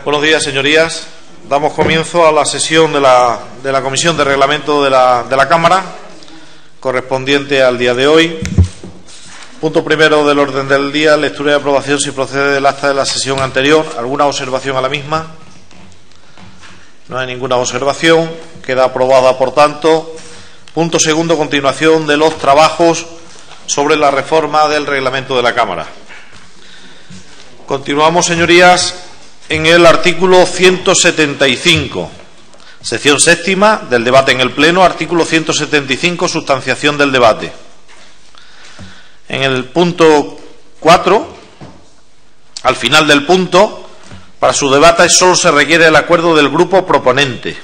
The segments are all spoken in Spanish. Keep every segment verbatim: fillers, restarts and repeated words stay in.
Buenos días, señorías. Damos comienzo a la sesión de la, de la Comisión de Reglamento de la, de la Cámara, correspondiente al día de hoy. Punto primero del orden del día, lectura y aprobación, si procede del acta de la sesión anterior. ¿Alguna observación a la misma? No hay ninguna observación. Queda aprobada, por tanto. Punto segundo, continuación de los trabajos sobre la reforma del reglamento de la Cámara. Continuamos, señorías, en el artículo ciento setenta y cinco, sección séptima del debate en el Pleno, artículo ciento setenta y cinco, sustanciación del debate. En el punto cuatro, al final del punto, para su debate solo se requiere el acuerdo del grupo proponente.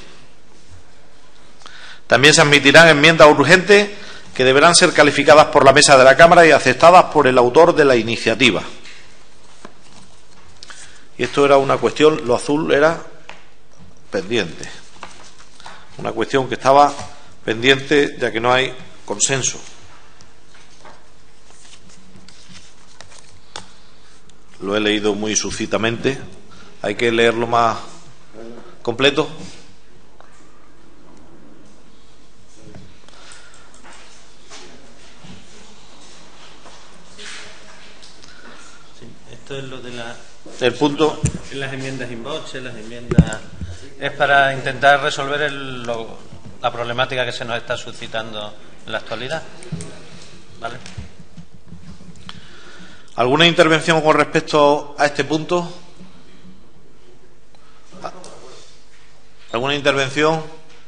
También se admitirán enmiendas urgentes que deberán ser calificadas por la mesa de la Cámara y aceptadas por el autor de la iniciativa. Y esto era una cuestión, lo azul era pendiente. Una cuestión que estaba pendiente ya que no hay consenso. Lo he leído muy sucintamente. Hay que leerlo más completo. Sí, esto es lo de la... El punto. Las enmiendas in voce, las enmiendas. Es para intentar resolver el, lo, la problemática que se nos está suscitando en la actualidad. ¿Vale? ¿Alguna intervención con respecto a este punto? ¿Alguna intervención?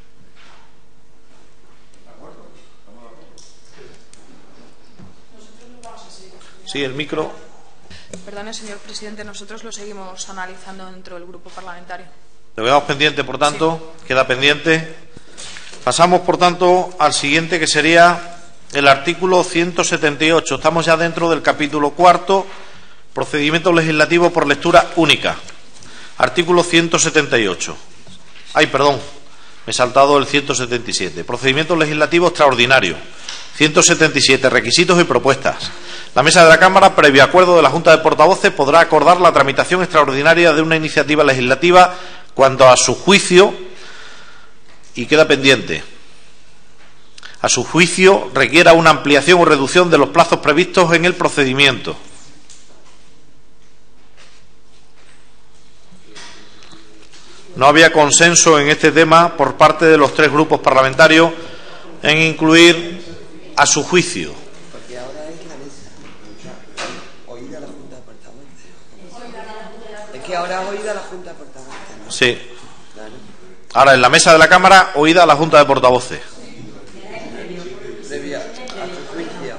Sí, el micro. Perdone, señor presidente, nosotros lo seguimos analizando dentro del grupo parlamentario. Lo quedamos pendiente, por tanto, sí. Queda pendiente. Pasamos, por tanto, al siguiente, que sería el artículo ciento setenta y ocho. Estamos ya dentro del capítulo cuarto, procedimiento legislativo por lectura única. Artículo ciento setenta y ocho. Ay, perdón, me he saltado el ciento setenta y siete. Procedimiento legislativo extraordinario. ciento setenta y siete. Requisitos y propuestas. La mesa de la Cámara, previo acuerdo de la Junta de Portavoces, podrá acordar la tramitación extraordinaria de una iniciativa legislativa cuando a su juicio, y queda pendiente, a su juicio requiera una ampliación o reducción de los plazos previstos en el procedimiento. No había consenso en este tema por parte de los tres grupos parlamentarios en incluir a su juicio. Porque ahora es la mesa. Oída la Junta de Portavoces. Es que ahora es oída la Junta de Portavoces, ¿no? Sí. Claro. Ahora en la mesa de la Cámara, oída a la Junta de Portavoces. Previa a su juicio.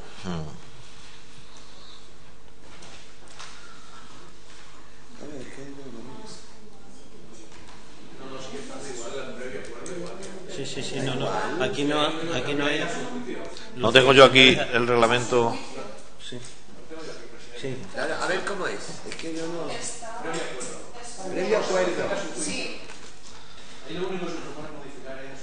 Sí, sí, sí, no, no. Aquí no, aquí no hay. No tengo yo aquí el reglamento. Sí. Sí. Claro, a ver cómo es. Es que yo no. Previo acuerdo. Sí. Ahí lo único que se propone modificar es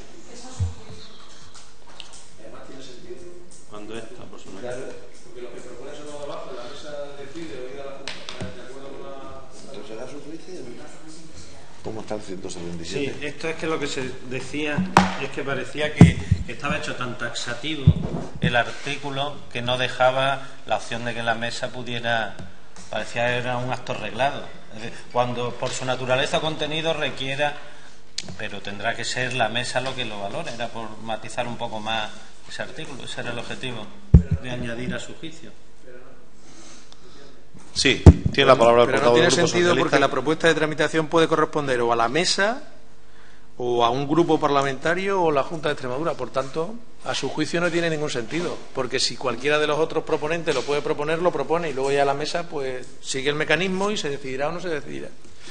además tiene sentido. Cuando está, por supuesto. Claro, porque lo que propone es lo de abajo, la mesa decide oír a la Junta, de acuerdo con la. Pero será su juicio. ¿Cómo está el ciento setenta y Sí, siete? esto es que lo que se decía es que parecía que estaba hecho tan taxativo el artículo que no dejaba la opción de que la mesa pudiera, parecía que era un acto reglado. Es decir, cuando por su naturaleza o contenido requiera, pero tendrá que ser la mesa lo que lo valore. Era por matizar un poco más ese artículo, ese era el objetivo de añadir a su juicio. Sí, tiene la palabra el Pero portavoz no tiene del Grupo sentido Socialista. porque la propuesta de tramitación puede corresponder o a la mesa o a un grupo parlamentario o a la Junta de Extremadura. Por tanto, a su juicio no tiene ningún sentido, porque si cualquiera de los otros proponentes lo puede proponer, lo propone, y luego ya la mesa pues sigue el mecanismo y se decidirá o no se decidirá.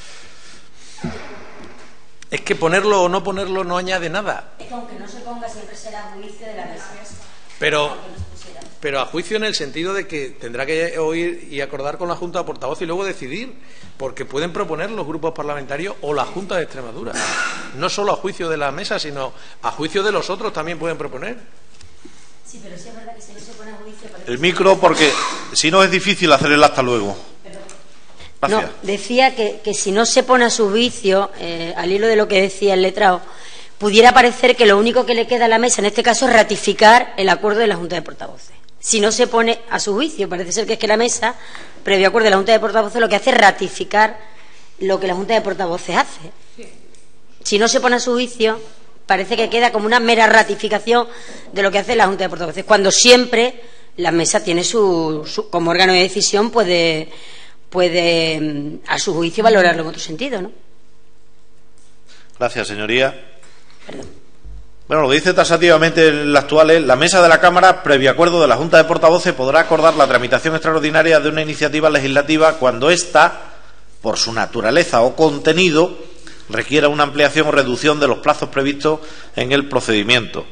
Es que ponerlo o no ponerlo no añade nada. Es que aunque no se ponga, siempre será a juicio de la mesa. Pero, pero a juicio en el sentido de que tendrá que oír y acordar con la Junta de Portavoces y luego decidir, porque pueden proponer los grupos parlamentarios o la Junta de Extremadura. No solo a juicio de la mesa, sino a juicio de los otros también pueden proponer. Sí, pero sí es verdad que si no se pone a juicio... El micro, porque si no es difícil hacer el acta luego. Gracias. No, decía que, que si no se pone a su juicio, eh, al hilo de lo que decía el letrado, pudiera parecer que lo único que le queda a la mesa en este caso es ratificar el acuerdo de la Junta de Portavoces. Si no se pone a su juicio, parece ser que es que la mesa, previo acuerdo de la Junta de Portavoces, lo que hace es ratificar lo que la Junta de Portavoces hace. Si no se pone a su juicio, parece que queda como una mera ratificación de lo que hace la Junta de Portavoces, cuando siempre la mesa tiene su, su como órgano de decisión, puede, puede a su juicio valorarlo en otro sentido, ¿no? Gracias, señoría. Perdón. Bueno, lo que dice taxativamente el actual es: la mesa de la Cámara, previo acuerdo de la Junta de Portavoces, podrá acordar la tramitación extraordinaria de una iniciativa legislativa cuando ésta, por su naturaleza o contenido, requiera una ampliación o reducción de los plazos previstos en el procedimiento.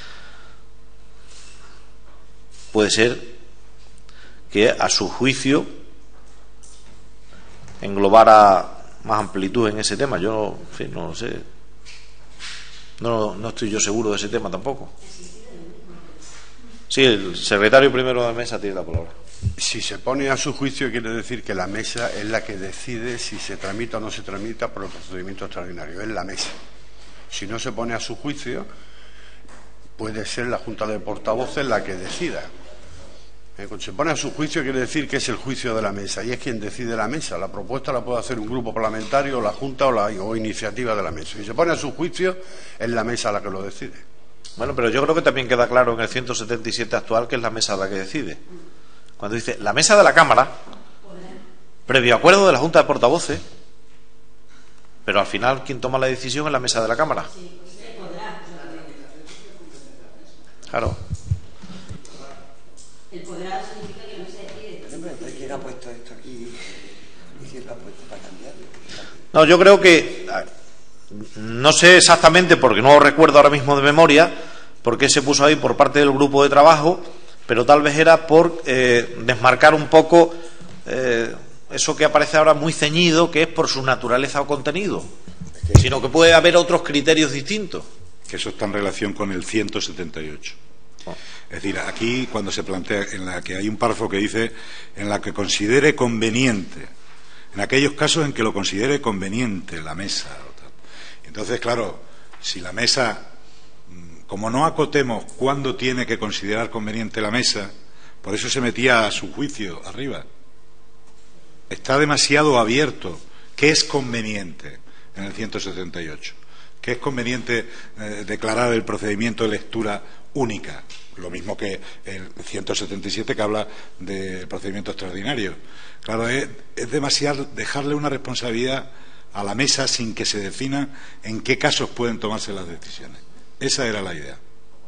Puede ser que a su juicio englobara más amplitud en ese tema. Yo, en fin, no lo sé. No, no estoy yo seguro de ese tema tampoco. Sí, el secretario primero de la mesa tiene la palabra. Si se pone a su juicio, quiere decir que la mesa es la que decide si se tramita o no se tramita por el procedimiento extraordinario. Es la mesa. Si no se pone a su juicio, puede ser la Junta de Portavoces la que decida. Eh, Cuando se pone a su juicio, quiere decir que es el juicio de la mesa y es quien decide la mesa. La propuesta la puede hacer un grupo parlamentario, la Junta o la o iniciativa de la mesa. Si se pone a su juicio, es la mesa la que lo decide. Bueno, pero yo creo que también queda claro en el ciento setenta y siete actual que es la mesa la que decide. Cuando dice la mesa de la Cámara, previo acuerdo de la Junta de Portavoces, pero al final quien toma la decisión es la mesa de la Cámara. Claro. El podrá significa que no se decide. Pero ¿quién ha puesto esto aquí? ¿Y quién lo ha puesto para cambiarlo? No, yo creo que no sé exactamente, porque no lo recuerdo ahora mismo de memoria, por qué se puso ahí por parte del grupo de trabajo, pero tal vez era por eh, desmarcar un poco eh, eso que aparece ahora muy ceñido, que es por su naturaleza o contenido, sino que puede haber otros criterios distintos. Que eso está en relación con el ciento setenta y ocho. Oh. Es decir, aquí cuando se plantea, en la que hay un párrafo que dice en la que considere conveniente, en aquellos casos en que lo considere conveniente la mesa. O tal. Entonces, claro, si la mesa, como no acotemos cuándo tiene que considerar conveniente la mesa, por eso se metía a su juicio arriba. Está demasiado abierto. ¿Qué es conveniente en el ciento setenta y ocho? ¿Qué es conveniente eh, declarar el procedimiento de lectura única? Lo mismo que el ciento setenta y siete, que habla del procedimiento extraordinario. Claro, es, es demasiado dejarle una responsabilidad a la mesa sin que se defina en qué casos pueden tomarse las decisiones. Esa era la idea.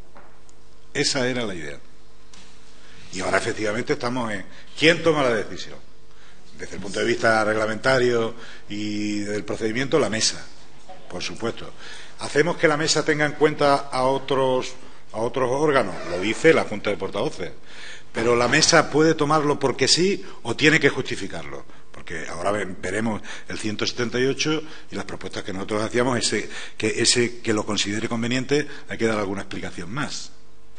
Esa era la idea. Y ahora efectivamente estamos en ¿quién toma la decisión? Desde el punto de vista reglamentario y del procedimiento, la mesa, por supuesto. ¿Hacemos que la mesa tenga en cuenta a otros, a otros órganos? Lo dice la Junta de Portavoces. Pero la mesa puede tomarlo porque sí o tiene que justificarlo. Porque ahora veremos el ciento setenta y ocho y las propuestas que nosotros hacíamos, ese que, ese que lo considere conveniente, hay que dar alguna explicación más.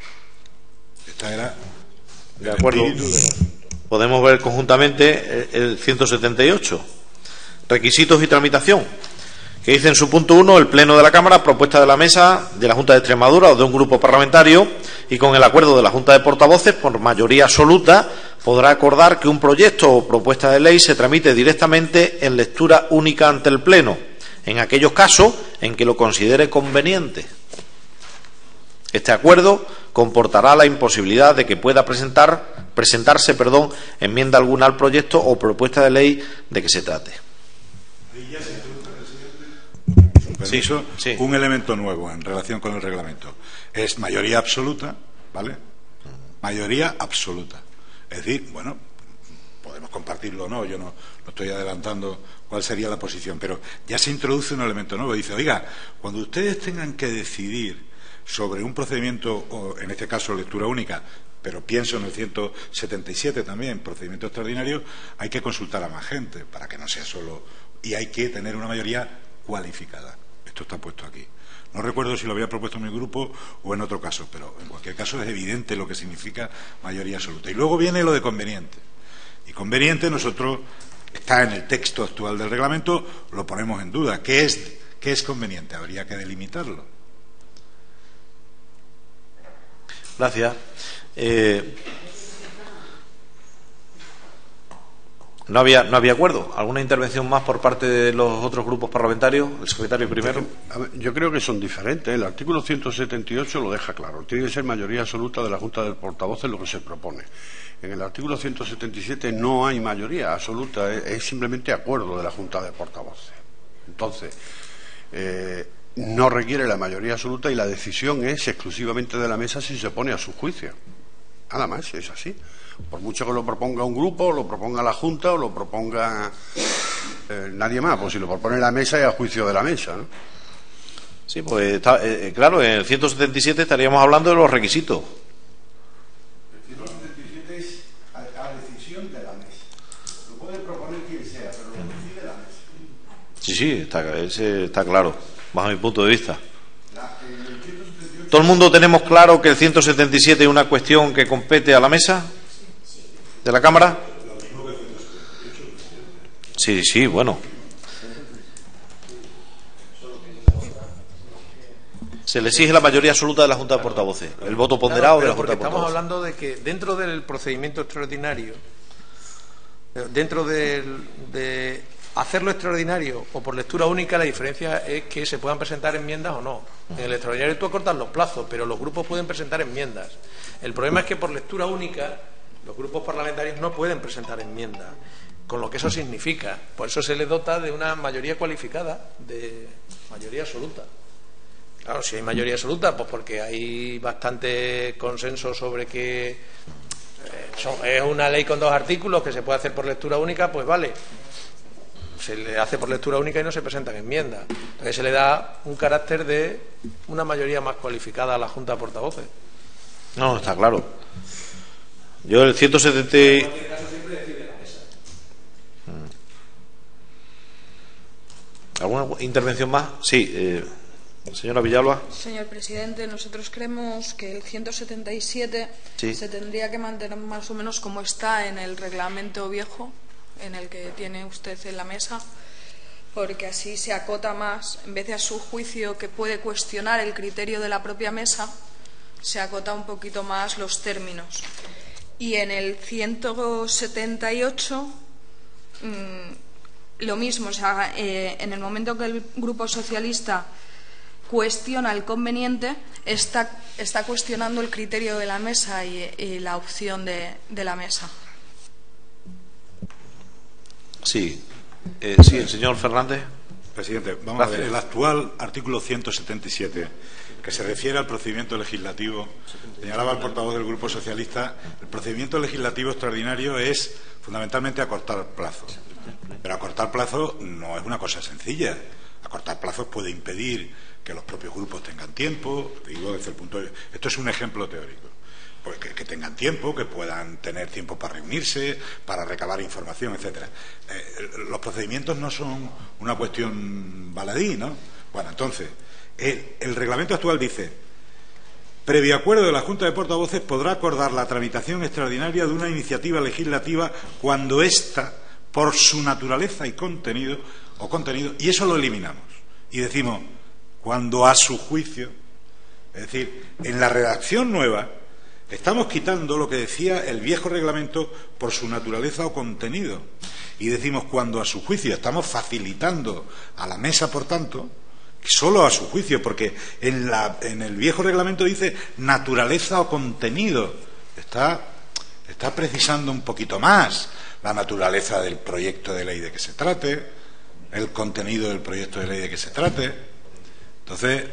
Esta era de acuerdo. Podemos ver conjuntamente el ciento setenta y ocho. Requisitos y tramitación. Que dice en su punto uno: el Pleno de la Cámara, propuesta de la Mesa de la Junta de Extremadura o de un grupo parlamentario, y con el acuerdo de la Junta de Portavoces, por mayoría absoluta, podrá acordar que un proyecto o propuesta de ley se tramite directamente en lectura única ante el Pleno, en aquellos casos en que lo considere conveniente. Este acuerdo comportará la imposibilidad de que pueda presentar, presentarse perdón, enmienda alguna al proyecto o propuesta de ley de que se trate. Permiso, sí, sí. Un elemento nuevo en relación con el reglamento es mayoría absoluta, ¿vale? Mayoría absoluta. Es decir, bueno, podemos compartirlo o no, yo no, no estoy adelantando cuál sería la posición, pero ya se introduce un elemento nuevo. Dice, oiga, cuando ustedes tengan que decidir sobre un procedimiento, o en este caso lectura única, pero pienso en el ciento setenta y siete también, procedimiento extraordinario, hay que consultar a más gente para que no sea solo, y hay que tener una mayoría cualificada. Esto está puesto aquí. No recuerdo si lo había propuesto en mi grupo o en otro caso, pero en cualquier caso es evidente lo que significa mayoría absoluta. Y luego viene lo de conveniente. Y conveniente nosotros está en el texto actual del reglamento, lo ponemos en duda. ¿Qué es, qué es conveniente? Habría que delimitarlo. Gracias. Eh, no había no había acuerdo. ¿Alguna intervención más por parte de los otros grupos parlamentarios? El secretario primero. A ver, yo creo que son diferentes. El artículo ciento setenta y ocho lo deja claro. Tiene que ser mayoría absoluta de la Junta de Portavoces lo que se propone. En el artículo ciento setenta y siete no hay mayoría absoluta, es, es simplemente acuerdo de la Junta de Portavoces. Entonces, eh, no requiere la mayoría absoluta y la decisión es exclusivamente de la mesa si se pone a su juicio. Nada más, es así. Por mucho que lo proponga un grupo, lo proponga la Junta o lo proponga eh, nadie más, pues si lo propone la mesa es a juicio de la mesa, ¿no? Sí, pues está, eh, claro, en el ciento setenta y siete estaríamos hablando de los requisitos. El ciento setenta y siete es a, a decisión de la mesa. Lo puede proponer quien sea, pero lo decide la mesa. Sí, sí, está, ese está claro, bajo mi punto de vista. ¿Todo el mundo tenemos claro que el ciento setenta y siete es una cuestión que compete a la mesa de la Cámara? Sí, sí, bueno. Se le exige la mayoría absoluta de la Junta de Portavoces, el voto ponderado claro, de la Junta porque de Portavoces. Estamos hablando de que dentro del procedimiento extraordinario, dentro del, de hacerlo extraordinario o por lectura única, la diferencia es que se puedan presentar enmiendas o no. En el extraordinario tú acortas los plazos, pero los grupos pueden presentar enmiendas. El problema es que por lectura única los grupos parlamentarios no pueden presentar enmiendas, con lo que eso significa. Por eso se les dota de una mayoría cualificada, de mayoría absoluta. Claro, si hay mayoría absoluta, pues porque hay bastante consenso sobre que eh, son, es una ley con dos artículos que se puede hacer por lectura única, pues vale. Se le hace por lectura única y no se presentan enmiendas. Entonces se le da un carácter de una mayoría más cualificada a la Junta de Portavoces. No, está claro. Yo el ciento setenta. ¿Alguna intervención más? Sí, eh, señora Villalba. Señor presidente, nosotros creemos que el ciento setenta y siete Sí. se tendría que mantener más o menos como está en el reglamento viejo, en el que tiene usted en la mesa, porque así se acota más, en vez de a su juicio que puede cuestionar el criterio de la propia mesa, se acota un poquito más los términos. Y en el ciento setenta y ocho mmm, lo mismo, o sea, eh, en el momento que el Grupo Socialista cuestiona el conveniente, está, está cuestionando el criterio de la mesa y, y la opción de, de la mesa. Sí, eh, sí, el señor Fernández. Presidente, vamos Gracias. a ver, el actual artículo ciento setenta y siete, que se refiere al procedimiento legislativo, señalaba el portavoz del Grupo Socialista, el procedimiento legislativo extraordinario es fundamentalmente acortar plazos. Pero acortar plazos no es una cosa sencilla. Acortar plazos puede impedir que los propios grupos tengan tiempo, digo desde el punto de... Esto es un ejemplo teórico. Pues que, que tengan tiempo, que puedan tener tiempo para reunirse, para recabar información, etcétera. Eh, los procedimientos no son una cuestión baladí, ¿no? Bueno, entonces, el, el reglamento actual dice: previo acuerdo de la Junta de Portavoces podrá acordar la tramitación extraordinaria de una iniciativa legislativa cuando ésta, por su naturaleza y contenido, o contenido, y eso lo eliminamos. Y decimos, cuando a su juicio, es decir, en la redacción nueva, estamos quitando lo que decía el viejo reglamento por su naturaleza o contenido. Y decimos cuando a su juicio, estamos facilitando a la mesa, por tanto, solo a su juicio, porque en, la, en el viejo reglamento dice naturaleza o contenido. Está, está precisando un poquito más la naturaleza del proyecto de ley de que se trate, el contenido del proyecto de ley de que se trate. Entonces,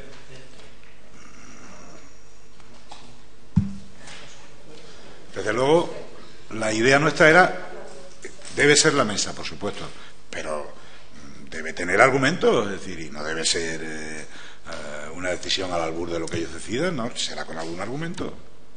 desde luego, la idea nuestra era, debe ser la mesa, por supuesto, pero debe tener argumentos, es decir, y no debe ser eh, una decisión al albur de lo que ellos decidan, ¿no? Será con algún argumento.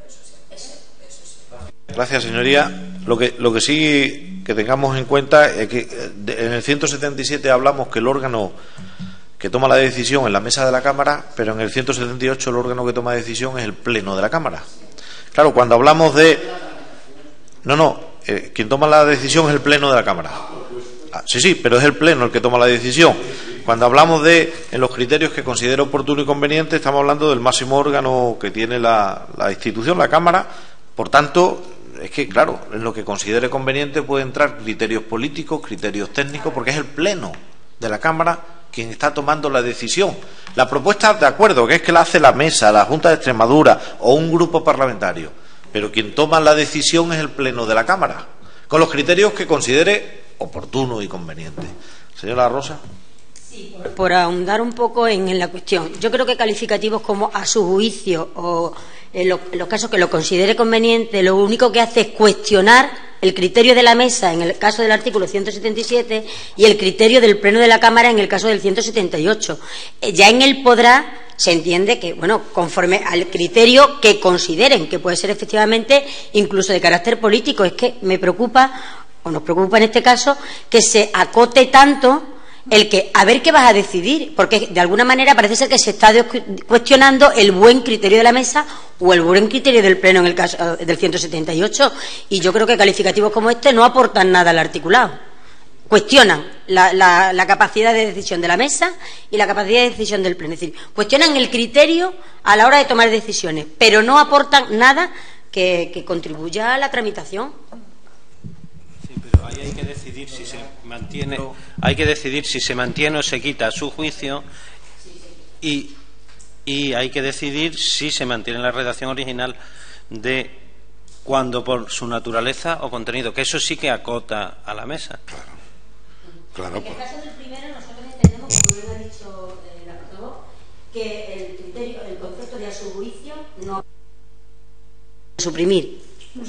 Gracias, señoría. Lo que, lo que sí que tengamos en cuenta es que en el ciento setenta y siete hablamos que el órgano que toma la decisión es la mesa de la Cámara, pero en el ciento setenta y ocho el órgano que toma decisión es el Pleno de la Cámara. Claro, cuando hablamos de... No, no, eh, quien toma la decisión es el Pleno de la Cámara. Sí, sí, pero es el Pleno el que toma la decisión. Cuando hablamos de en los criterios que considera oportuno y conveniente, estamos hablando del máximo órgano que tiene la, la institución, la Cámara. Por tanto, es que, claro, en lo que considere conveniente puede entrar criterios políticos, criterios técnicos, porque es el Pleno de la Cámara quien está tomando la decisión. La propuesta, de acuerdo, que es que la hace la Mesa, la Junta de Extremadura o un grupo parlamentario, pero quien toma la decisión es el Pleno de la Cámara, con los criterios que considere oportuno y conveniente. Señora Rosa. Sí, por, por ahondar un poco en, en la cuestión. Yo creo que calificativos como a su juicio o en, lo, en los casos que lo considere conveniente, lo único que hace es cuestionar el criterio de la Mesa en el caso del artículo ciento setenta y siete y el criterio del Pleno de la Cámara en el caso del ciento setenta y ocho. Ya en él podrá, se entiende que, bueno, conforme al criterio que consideren, que puede ser efectivamente incluso de carácter político. Es que me preocupa, o nos preocupa en este caso, que se acote tanto el que, a ver qué vas a decidir, porque de alguna manera parece ser que se está cuestionando el buen criterio de la Mesa o el buen criterio del Pleno en el caso del ciento setenta y ocho, y yo creo que calificativos como este no aportan nada al articulado. Cuestionan la, la, la capacidad de decisión de la Mesa y la capacidad de decisión del Pleno. Es decir, cuestionan el criterio a la hora de tomar decisiones, pero no aportan nada que, que contribuya a la tramitación. Sí, pero ahí hay que decidir si se mantiene, hay que decidir si se mantiene o se quita a su juicio, y, y hay que decidir si se mantiene la redacción original de cuando por su naturaleza o contenido, que eso sí que acota a la Mesa. Claro. Claro, en el caso del primero, nosotros entendemos, como bien ha dicho eh, la portavoz, que el criterio, el concepto de a su juicio no suprimir.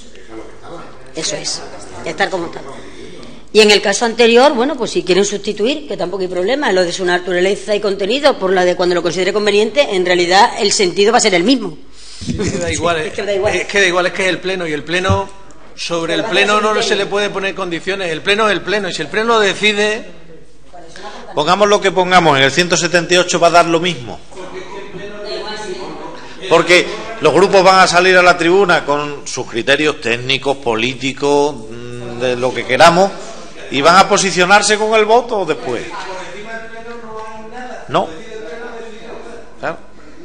Eso es, estar como tal. Y en el caso anterior, bueno, pues si quieren sustituir, que tampoco hay problema, lo de su naturaleza y contenido por la de cuando lo considere conveniente, en realidad el sentido va a ser el mismo. Sí, es que da igual, es que da igual. Es que da igual, es que es el Pleno, y el Pleno, sobre el Pleno no se le puede poner condiciones. El Pleno es el Pleno, y si el Pleno decide... Pongamos lo que pongamos, en el ciento setenta y ocho va a dar lo mismo. Porque los grupos van a salir a la tribuna con sus criterios técnicos, políticos, de lo que queramos, y van a posicionarse con el voto después. No. Claro.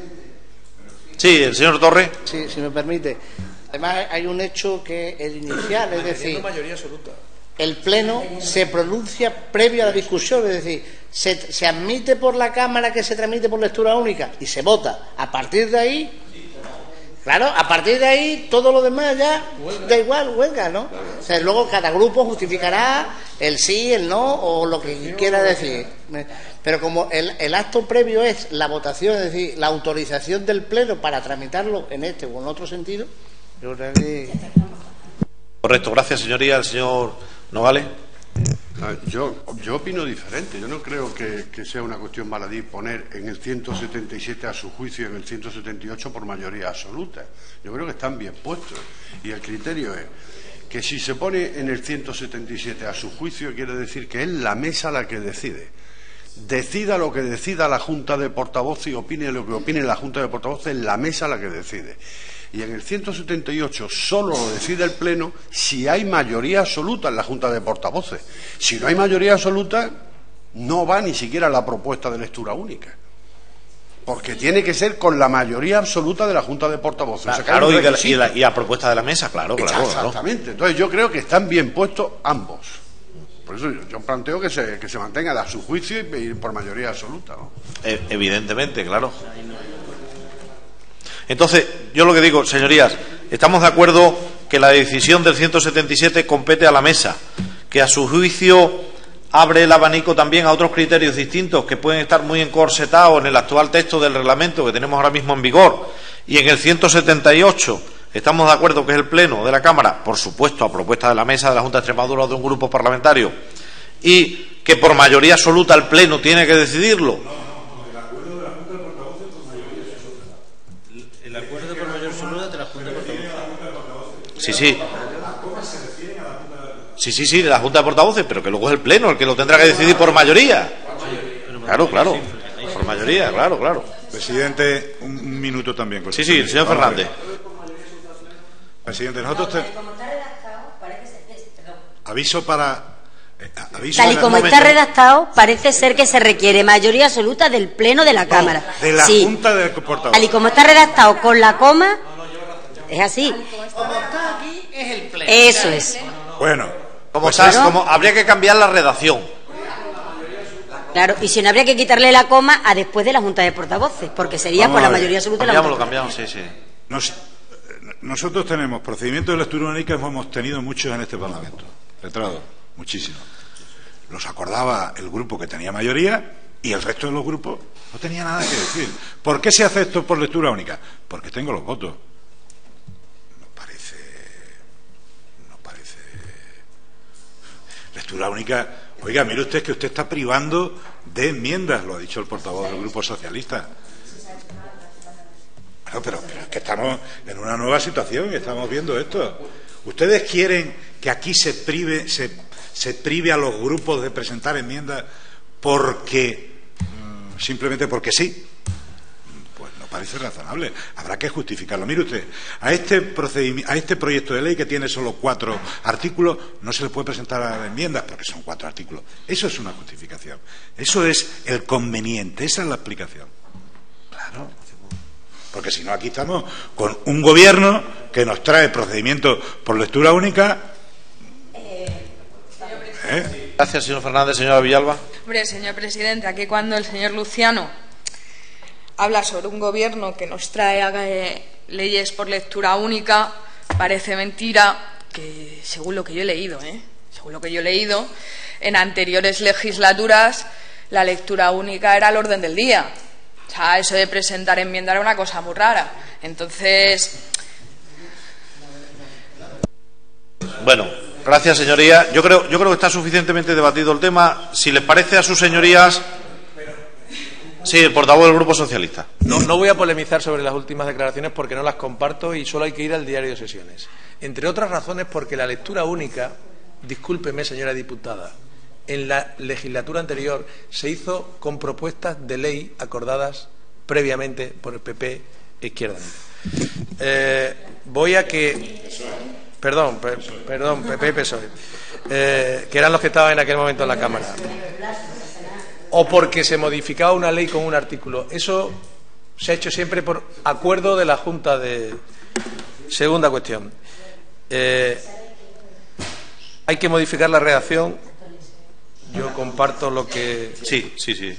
Sí, el señor Torres. Sí, si me permite. Además, hay un hecho que es el inicial, es decir, mayoría absoluta. El Pleno se pronuncia previo a la discusión, es decir, se, se admite por la Cámara que se tramite por lectura única y se vota. A partir de ahí, claro, a partir de ahí todo lo demás ya da igual, huelga, ¿no? O sea, luego cada grupo justificará el sí, el no o lo que quiera decir. Pero como el, el acto previo es la votación, es decir, la autorización del Pleno para tramitarlo en este o en otro sentido, yo creo que... Correcto, gracias, señoría. El señor Nogales. Yo, yo opino diferente. Yo no creo que, que sea una cuestión baladí poner en el ciento setenta y siete a su juicio y en el ciento setenta y ocho por mayoría absoluta. Yo creo que están bien puestos. Y el criterio es que si se pone en el ciento setenta y siete a su juicio, quiere decir que es la Mesa la que decide. Decida lo que decida la Junta de Portavoces y opine lo que opine la Junta de Portavoces, es la Mesa la que decide. Y en el ciento setenta y ocho solo lo decide el Pleno si hay mayoría absoluta en la Junta de Portavoces. Si no hay mayoría absoluta, no va ni siquiera la propuesta de lectura única. Porque tiene que ser con la mayoría absoluta de la Junta de Portavoces. Claro, o sea, claro, y, de la, y, la, y a propuesta de la Mesa, claro, claro. Exactamente. Claro. Entonces yo creo que están bien puestos ambos. Por eso yo, yo planteo que se, que se mantenga a su juicio y, y por mayoría absoluta, ¿no? Eh, evidentemente, claro. Entonces, yo lo que digo, señorías, estamos de acuerdo que la decisión del ciento setenta y siete compete a la Mesa, que a su juicio abre el abanico también a otros criterios distintos que pueden estar muy encorsetados en el actual texto del reglamento que tenemos ahora mismo en vigor, y en el ciento setenta y ocho estamos de acuerdo que es el Pleno de la Cámara, por supuesto a propuesta de la Mesa, de la Junta de Extremadura o de un grupo parlamentario, y que por mayoría absoluta el Pleno tiene que decidirlo. El acuerdo por mayor absoluta de la Junta de Portavoces. Sí, sí. Sí, sí, sí, de la Junta de Portavoces, pero que luego es el Pleno el que lo tendrá que decidir por mayoría. Claro, claro. Por mayoría, claro, claro. Presidente, un minuto también. Sí, sí, el señor Fernández. Presidente, nosotros te... aviso para Eh, aviso, Tal y como está redactado, parece ser que se requiere mayoría absoluta del Pleno de la no, Cámara. de la sí. Junta de Portavoces. Tal y como está redactado con la coma, es así. Como está aquí, es el pleno. Eso es. Bueno, Como pues sabes, eso- como habría que cambiar la redacción. Claro, y si no habría que quitarle la coma a después de la Junta de Portavoces, porque sería Vamos por la a ver. mayoría absoluta de la Cambiamos, lo Junta. cambiamos, sí, sí. Nos- nosotros tenemos procedimientos de lectura única, hemos tenido muchos en este Parlamento. Letrado, muchísimos. Los acordaba el grupo que tenía mayoría y el resto de los grupos no tenía nada que decir. ¿Por qué se hace esto por lectura única? Porque tengo los votos. No parece. No parece. Lectura única. Oiga, mire usted que usted está privando de enmiendas, lo ha dicho el portavoz del Grupo Socialista. Bueno, pero, pero es que estamos en una nueva situación y estamos viendo esto. ¿Ustedes quieren que aquí se prive, se, se prive a los grupos de presentar enmiendas porque mm, simplemente porque sí? Pues no parece razonable. Habrá que justificarlo. Mire usted, a este procedimiento, a este proyecto de ley que tiene solo cuatro artículos, no se le puede presentar enmiendas porque son cuatro artículos. Eso es una justificación. Eso es el conveniente. Esa es la explicación. Claro. Porque si no, aquí estamos con un gobierno que nos trae procedimientos por lectura única. ¿Eh? Gracias, señor Fernández. Señora Villalba. Hombre, señor presidente, aquí cuando el señor Luciano habla sobre un gobierno que nos trae eh, leyes por lectura única, parece mentira que, según lo que yo he leído, ¿eh? según lo que yo he leído, en anteriores legislaturas la lectura única era el orden del día. O sea, eso de presentar enmienda era una cosa muy rara. Entonces, Bueno, gracias, señoría. Yo creo, yo creo que está suficientemente debatido el tema. Si les parece a sus señorías. Sí, el portavoz del Grupo Socialista. No, no voy a polemizar sobre las últimas declaraciones porque no las comparto y solo hay que ir al diario de sesiones. Entre otras razones porque la lectura única, discúlpeme, señora diputada, en la legislatura anterior se hizo con propuestas de ley acordadas previamente por el P P e Izquierda Unida. Eh, voy a que... Perdón, per, perdón, P P y P S O E, eh, que eran los que estaban en aquel momento en la Cámara. O porque se modificaba una ley con un artículo. Eso se ha hecho siempre por acuerdo de la Junta de... Segunda cuestión. Eh, hay que modificar la redacción. Yo comparto lo que... Sí, sí, sí.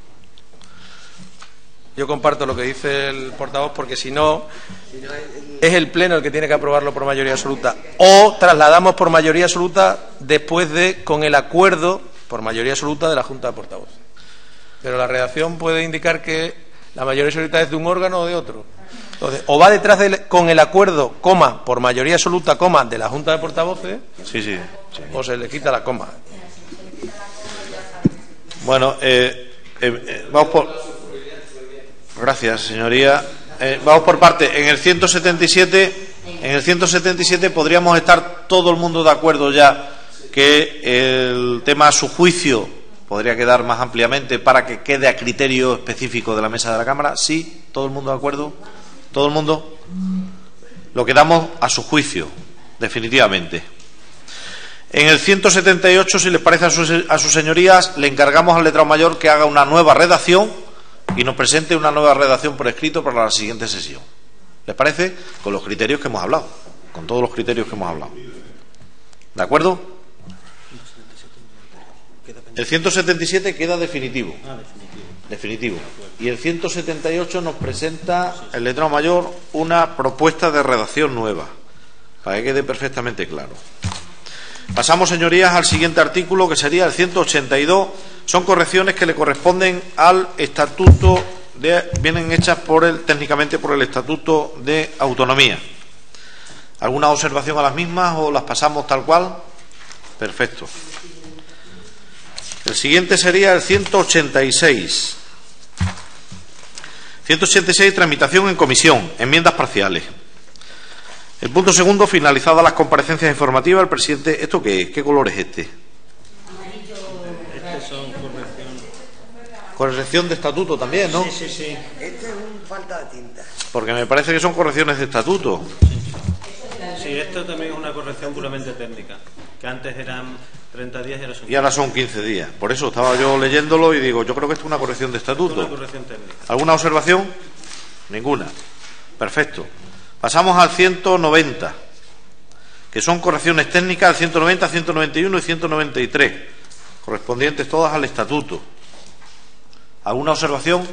Yo comparto lo que dice el portavoz porque si no es el Pleno el que tiene que aprobarlo por mayoría absoluta. O trasladamos por mayoría absoluta después de con el acuerdo por mayoría absoluta de la Junta de Portavoces. Pero la redacción puede indicar que la mayoría absoluta es de un órgano o de otro. Entonces, o va detrás de, con el acuerdo, coma, por mayoría absoluta, coma, de la Junta de Portavoces, Sí, sí, sí. o se le quita la coma. Bueno, eh, eh, eh, vamos por... Gracias, señoría. Eh, vamos por parte. En el ciento setenta y siete, en el ciento setenta y siete podríamos estar todo el mundo de acuerdo ya que el tema a su juicio podría quedar más ampliamente para que quede a criterio específico de la mesa de la Cámara. Sí, todo el mundo de acuerdo. Todo el mundo. Lo quedamos a su juicio, definitivamente. En el ciento setenta y ocho, si les parece a sus, a sus señorías, le encargamos al letrado mayor que haga una nueva redacción y nos presente una nueva redacción por escrito para la siguiente sesión. ¿Les parece? Con los criterios que hemos hablado, con todos los criterios que hemos hablado. ¿De acuerdo? El ciento setenta y siete queda definitivo. Definitivo. Y el ciento setenta y ocho nos presenta el letrado mayor una propuesta de redacción nueva, para que quede perfectamente claro. Pasamos, señorías, al siguiente artículo, que sería el ciento ochenta y dos. Son correcciones que le corresponden al estatuto, de, vienen hechas por el, técnicamente por el Estatuto de Autonomía. ¿Alguna observación a las mismas o las pasamos tal cual? Perfecto. El siguiente sería el ciento ochenta y seis. ciento ochenta y seis, tramitación en comisión, enmiendas parciales. El punto segundo, finalizadas las comparecencias informativas, el presidente... ¿Esto qué es? ¿Qué color es este? Estas son correcciones. Corrección de estatuto también, ¿no? Sí, sí, sí. Este es un falta de tinta. Porque me parece que son correcciones de estatuto. Sí, esto también es una corrección puramente técnica, que antes eran treinta días y ahora son y ahora son quince días. Por eso estaba yo leyéndolo y digo, yo creo que esto es una corrección de estatuto. una corrección técnica. ¿Alguna observación? Ninguna. Perfecto. Pasamos al ciento noventa, que son correcciones técnicas al ciento noventa, ciento noventa y uno y ciento noventa y tres, correspondientes todas al estatuto. ¿Alguna observación?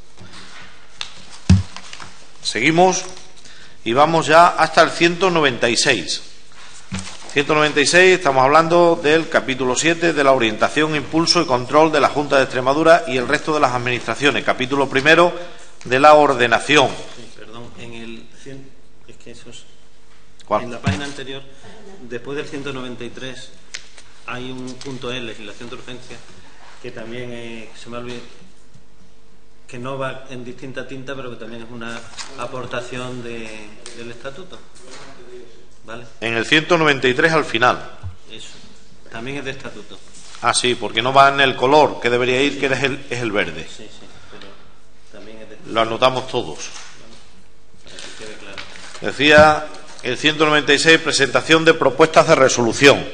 Seguimos y vamos ya hasta el ciento noventa y seis. ciento noventa y seis, estamos hablando del capítulo siete de la orientación, impulso y control de la Junta de Extremadura y el resto de las administraciones. Capítulo primero de la ordenación. Sí, perdón, en el cien, es que eso es, ¿Cuál? en la página anterior, después del ciento noventa y tres, hay un punto E, legislación de urgencia, que también eh, se me olvidó, que no va en distinta tinta, pero que también es una aportación de, del estatuto. ¿Vale? En el ciento noventa y tres al final. Eso. También es de estatuto. Ah, sí, porque no va en el color que debería ir, que es el, es el verde. Sí, sí, pero también es de estatuto. Lo anotamos todos. Para que quede claro. Decía el ciento noventa y seis, presentación de propuestas de resolución.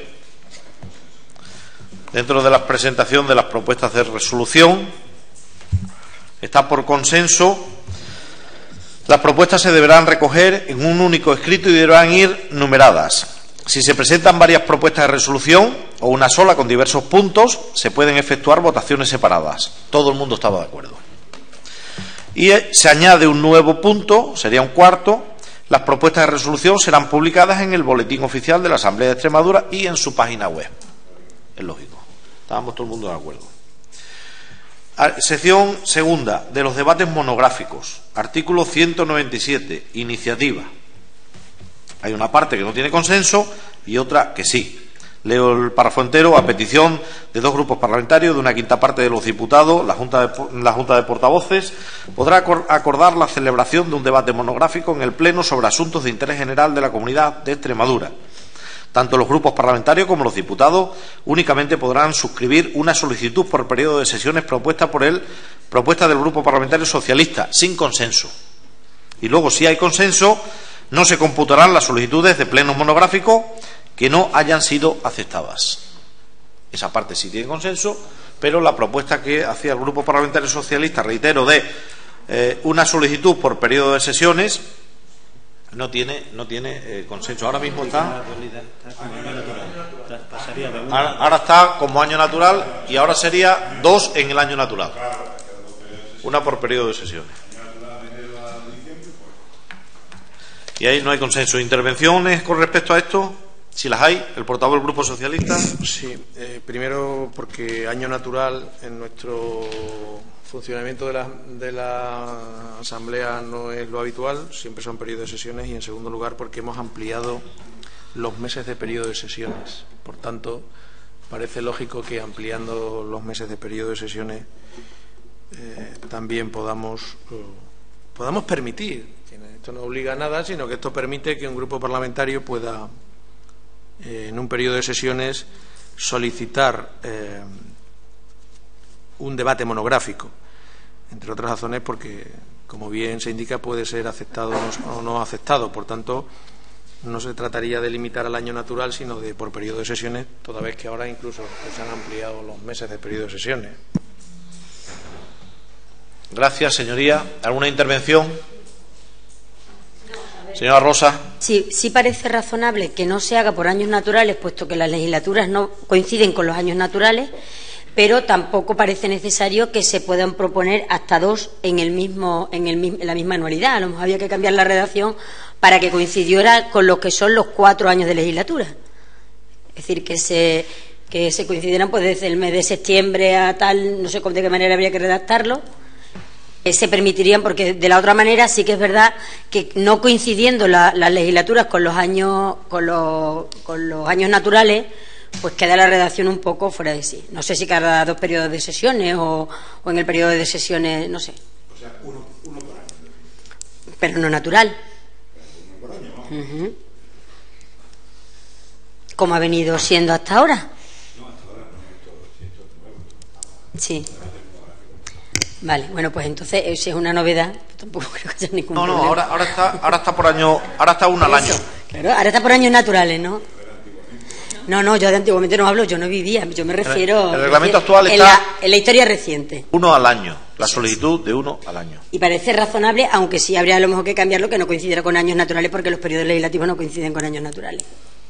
Dentro de la presentación de las propuestas de resolución está por consenso. Las propuestas se deberán recoger en un único escrito y deberán ir numeradas. Si se presentan varias propuestas de resolución o una sola con diversos puntos, se pueden efectuar votaciones separadas. Todo el mundo estaba de acuerdo. Y se añade un nuevo punto, sería un cuarto. Las propuestas de resolución serán publicadas en el Boletín Oficial de la Asamblea de Extremadura y en su página web. Es lógico. Estábamos todo el mundo de acuerdo. Sección segunda de los debates monográficos. Artículo ciento noventa y siete. Iniciativa. Hay una parte que no tiene consenso y otra que sí. Leo el párrafo entero. A petición de dos grupos parlamentarios, de una quinta parte de los diputados, la Junta de, la Junta de Portavoces podrá acordar la celebración de un debate monográfico en el Pleno sobre asuntos de interés general de la Comunidad de Extremadura. Tanto los grupos parlamentarios como los diputados únicamente podrán suscribir una solicitud por periodo de sesiones propuesta por él, propuesta del Grupo Parlamentario Socialista, sin consenso. Y luego, si hay consenso, no se computarán las solicitudes de plenos monográficos que no hayan sido aceptadas. Esa parte sí tiene consenso, pero la propuesta que hacía el Grupo Parlamentario Socialista, reitero, de eh, una solicitud por periodo de sesiones, no tiene no tiene eh, consenso. Ahora mismo está ahora, ahora está como año natural y ahora sería dos en el año natural, una por periodo de sesiones, y ahí no hay consenso. ¿Intervenciones con respecto a esto? Si las hay, el portavoz del Grupo Socialista. Sí, eh, primero porque año natural en nuestro funcionamiento de la, de la Asamblea no es lo habitual, siempre son periodos de sesiones, y en segundo lugar porque hemos ampliado los meses de periodo de sesiones. Por tanto, parece lógico que ampliando los meses de periodo de sesiones eh, también podamos, eh, podamos permitir, que esto no obliga a nada, sino que esto permite que un grupo parlamentario pueda eh, en un periodo de sesiones solicitar eh, un debate monográfico, entre otras razones porque, como bien se indica, puede ser aceptado o no aceptado. Por tanto, no se trataría de limitar al año natural, sino de por periodo de sesiones, toda vez que ahora incluso se han ampliado los meses de periodo de sesiones. Gracias, señoría. ¿Alguna intervención? Señora Rosa. Sí, sí parece razonable que no se haga por años naturales, puesto que las legislaturas no coinciden con los años naturales, pero tampoco parece necesario que se puedan proponer hasta dos en el mismo en, el, en la misma anualidad. A lo mejor había que cambiar la redacción para que coincidiera con lo que son los cuatro años de legislatura. Es decir, que se que se coincidieran pues desde el mes de septiembre a tal, no sé de qué manera habría que redactarlo. Eh, se permitirían, porque de la otra manera sí que es verdad que no coincidiendo la, las legislaturas con los años con los, con los años naturales, pues queda la redacción un poco fuera de sí. No sé si cada dos periodos de sesiones o, o en el periodo de sesiones, no sé. O sea, uno, uno por año. Pero no natural. Uno por año, ¿no? Uh-huh. ¿Cómo ha venido siendo hasta ahora? No, hasta ahora no he visto ciento nueve. Sí. Vale, bueno, pues entonces, si es una novedad, tampoco creo que haya ningún no, problema. No, ahora, ahora, está, ahora está por año, ahora está una al año. Claro, ahora está por años naturales, ¿no? No, no, yo de antiguamente no hablo, yo no vivía, yo me refiero... El reglamento refiero, actual en está... La, en la historia reciente. Uno al año, la solicitud de uno al año. Y parece razonable, aunque sí habría a lo mejor que cambiarlo, que no coincidiera con años naturales, porque los periodos legislativos no coinciden con años naturales.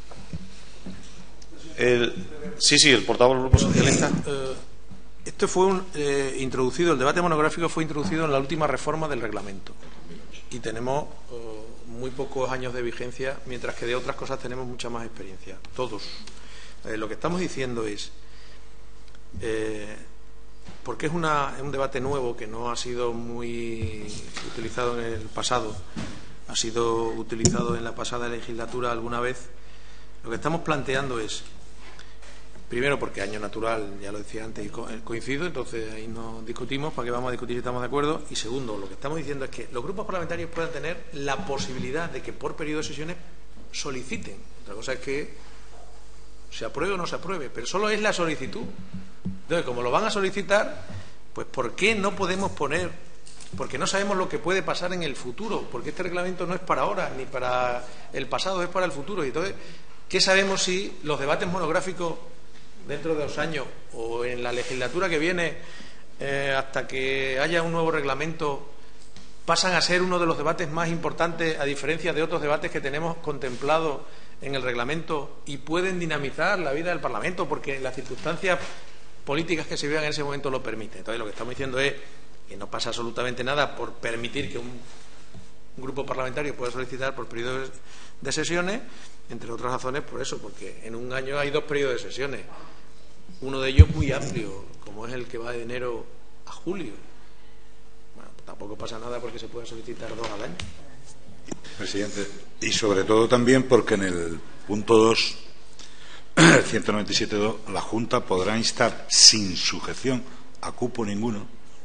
El... Sí, sí, el portavoz del Grupo Socialista. Eh, esto fue un, eh, introducido, el debate monográfico fue introducido en la última reforma del reglamento. Y tenemos... Eh, muy pocos años de vigencia, mientras que de otras cosas tenemos mucha más experiencia, todos. Eh, lo que estamos diciendo es, eh, porque es, una, es un debate nuevo que no ha sido muy utilizado en el pasado, ha sido utilizado en la pasada legislatura alguna vez, lo que estamos planteando es, primero porque año natural, ya lo decía antes, coincido, entonces ahí no discutimos, ¿para qué vamos a discutir si estamos de acuerdo? Y segundo, lo que estamos diciendo es que los grupos parlamentarios puedan tener la posibilidad de que por periodo de sesiones soliciten. Otra cosa es que se apruebe o no se apruebe, pero solo es la solicitud. Entonces, como lo van a solicitar, pues ¿por qué no podemos poner? Porque no sabemos lo que puede pasar en el futuro, porque este reglamento no es para ahora, ni para el pasado, es para el futuro. Y entonces, ¿qué sabemos si los debates monográficos dentro de dos años o en la legislatura que viene, eh, hasta que haya un nuevo reglamento, pasan a ser uno de los debates más importantes, a diferencia de otros debates que tenemos contemplados en el reglamento, y pueden dinamizar la vida del Parlamento porque las circunstancias políticas que se vivan en ese momento lo permiten? Entonces, lo que estamos diciendo es que no pasa absolutamente nada por permitir que un, un grupo parlamentario pueda solicitar por periodos de sesiones, entre otras razones por eso, porque en un año hay dos periodos de sesiones. Uno de ellos muy amplio, como es el que va de enero a julio. Bueno, tampoco pasa nada porque se pueda solicitar dos al año. Presidente, y sobre todo también porque en el punto dos, ciento noventa y siete punto dos, la Junta podrá instar sin sujeción a cupo ninguno.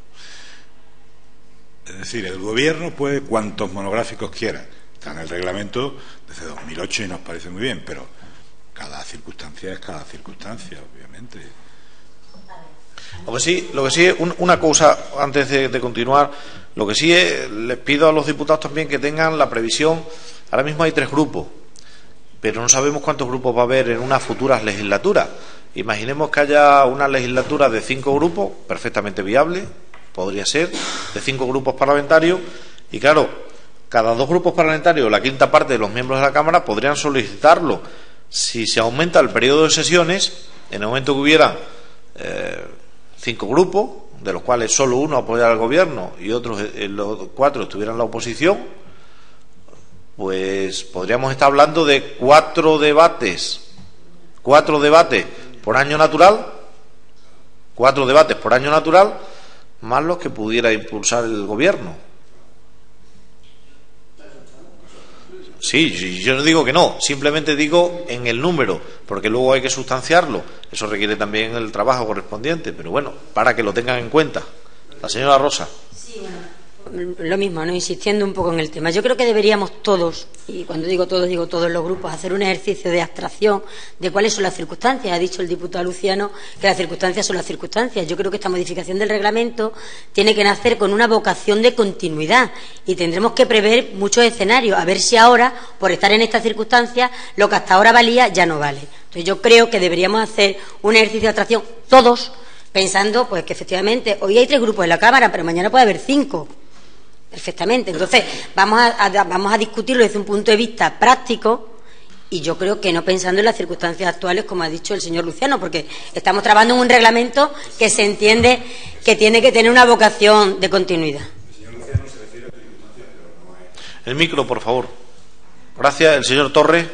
Es decir, el Gobierno puede cuantos monográficos quiera. Está en el reglamento desde dos mil ocho y nos parece muy bien, pero cada circunstancia es cada circunstancia, obviamente. Lo que sí, lo que sí es un, una cosa antes de, de continuar, lo que sí es, les pido a los diputados también que tengan la previsión. Ahora mismo hay tres grupos, pero no sabemos cuántos grupos va a haber en unas futuras legislaturas. Imaginemos que haya una legislatura de cinco grupos, perfectamente viable, podría ser, de cinco grupos parlamentarios, y claro, cada dos grupos parlamentarios, la quinta parte de los miembros de la Cámara podrían solicitarlo. Si se aumenta el periodo de sesiones, en el momento que hubiera eh, cinco grupos, de los cuales solo uno apoyara al Gobierno y otros, eh, los cuatro estuvieran en la oposición, pues podríamos estar hablando de cuatro debates, cuatro debates por año natural, cuatro debates por año natural, más los que pudiera impulsar el Gobierno. Sí, yo no digo que no, simplemente digo en el número, porque luego hay que sustanciarlo. Eso requiere también el trabajo correspondiente, pero bueno, para que lo tengan en cuenta. La señora Rosa. Sí, bueno, lo mismo, ¿no? Insistiendo un poco en el tema. Yo creo que deberíamos todos, y cuando digo todos, digo todos los grupos, hacer un ejercicio de abstracción de cuáles son las circunstancias. Ha dicho el diputado Luciano que las circunstancias son las circunstancias. Yo creo que esta modificación del reglamento tiene que nacer con una vocación de continuidad y tendremos que prever muchos escenarios, a ver si ahora, por estar en estas circunstancias, lo que hasta ahora valía ya no vale. Entonces yo creo que deberíamos hacer un ejercicio de abstracción todos, pensando pues que efectivamente hoy hay tres grupos en la Cámara, pero mañana puede haber cinco. Perfectamente. Entonces, vamos a, a, vamos a discutirlo desde un punto de vista práctico, y yo creo que no pensando en las circunstancias actuales, como ha dicho el señor Luciano, porque estamos trabajando en un reglamento que se entiende que tiene que tener una vocación de continuidad. El micro, por favor. Gracias. El señor Torres.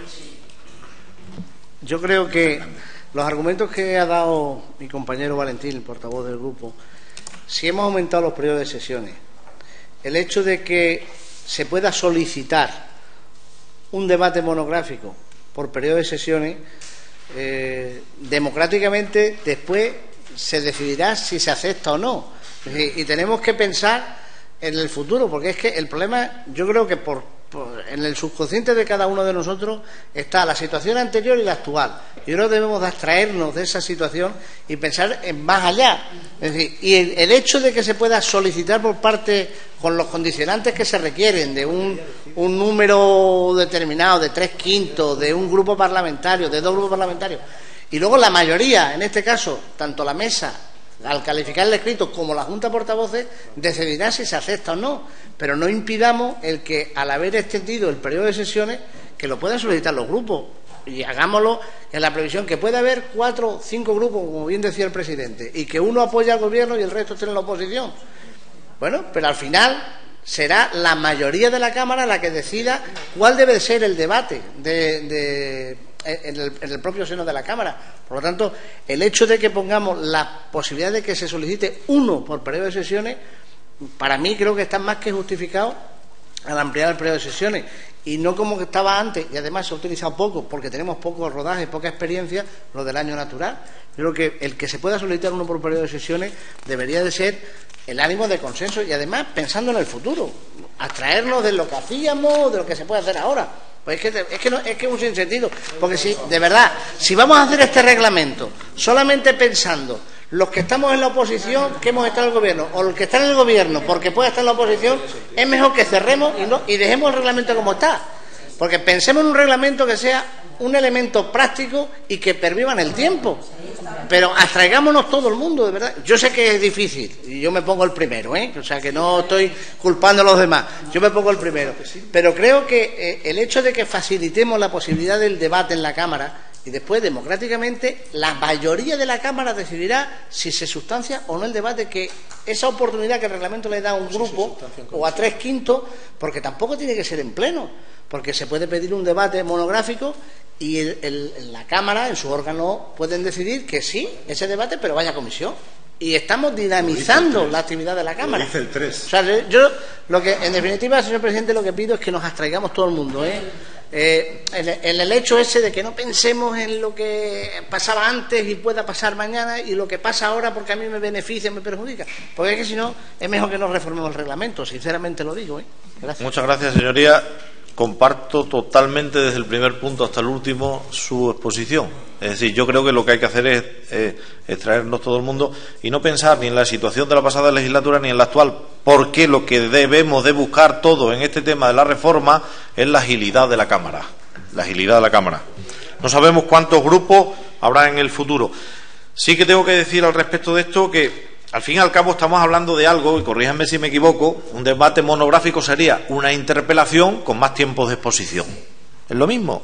Yo creo que los argumentos que ha dado mi compañero Valentín, el portavoz del grupo, si hemos aumentado los periodos de sesiones, el hecho de que se pueda solicitar un debate monográfico por periodo de sesiones, eh, democráticamente después se decidirá si se acepta o no. Y, y tenemos que pensar en el futuro, porque es que el problema, yo creo que por por, en el subconsciente de cada uno de nosotros está la situación anterior y la actual. Y ahora debemos de abstraernos de esa situación y pensar en más allá. Es decir, y el, el hecho de que se pueda solicitar por parte, con los condicionantes que se requieren, de un, un número determinado, de tres quintos, de un grupo parlamentario, de dos grupos parlamentarios, y luego la mayoría, en este caso, tanto la mesa, al calificar el escrito, como la Junta de Portavoces, decidirá si se acepta o no. Pero no impidamos el que, al haber extendido el periodo de sesiones, que lo puedan solicitar los grupos. Y hagámoslo en la previsión que puede haber cuatro o cinco grupos, como bien decía el presidente, y que uno apoye al gobierno y el resto esté en la oposición. Bueno, pero al final será la mayoría de la Cámara la que decida cuál debe ser el debate de, de, en, el, en el propio seno de la Cámara. Por lo tanto, el hecho de que pongamos la posibilidad de que se solicite uno por periodo de sesiones, para mí creo que está más que justificado al ampliar el periodo de sesiones, y no como que estaba antes, y además se ha utilizado poco porque tenemos poco rodaje, poca experiencia, lo del año natural. Yo creo que el que se pueda solicitar uno por periodo de sesiones debería de ser el ánimo de consenso, y además pensando en el futuro, abstraernos de lo que hacíamos, de lo que se puede hacer ahora. Pues es que, es que, no, es que es un sinsentido, porque si, de verdad, si vamos a hacer este reglamento solamente pensando los que estamos en la oposición que hemos estado en el gobierno, o los que están en el gobierno porque puede estar en la oposición, es mejor que cerremos y, no, y dejemos el reglamento como está. Porque pensemos en un reglamento que sea un elemento práctico y que perviva en el tiempo. Pero abstraigámonos todo el mundo, de verdad. Yo sé que es difícil, y yo me pongo el primero, ¿eh? O sea, que no estoy culpando a los demás. Yo me pongo el primero. Pero creo que eh, el hecho de que facilitemos la posibilidad del debate en la Cámara, y después, democráticamente, la mayoría de la Cámara decidirá si se sustancia o no el debate, que esa oportunidad que el reglamento le da a un grupo o a tres quintos, porque tampoco tiene que ser en pleno, porque se puede pedir un debate monográfico y el, el, la Cámara, en su órgano, pueden decidir que sí, ese debate, pero vaya a comisión. Y estamos dinamizando la actividad de la Cámara. Lo dice el tres. O sea, yo, lo que, en definitiva, señor presidente, lo que pido es que nos abstraigamos todo el mundo, ¿eh? Eh, en, en el hecho ese de que no pensemos en lo que pasaba antes y pueda pasar mañana, y lo que pasa ahora porque a mí me beneficia, me perjudica, porque es que si no es mejor que no reformemos el reglamento, sinceramente lo digo, ¿eh? Gracias. Muchas gracias, señoría. Comparto totalmente desde el primer punto hasta el último su exposición. Es decir, yo creo que lo que hay que hacer es eh, extraernos todo el mundo y no pensar ni en la situación de la pasada legislatura ni en la actual, porque lo que debemos de buscar todo en este tema de la reforma es la agilidad de la Cámara. La agilidad de la Cámara. No sabemos cuántos grupos habrá en el futuro. Sí que tengo que decir al respecto de esto que, al fin y al cabo, estamos hablando de algo, y corríjanme si me equivoco, un debate monográfico sería una interpelación con más tiempos de exposición. ¿Es lo mismo?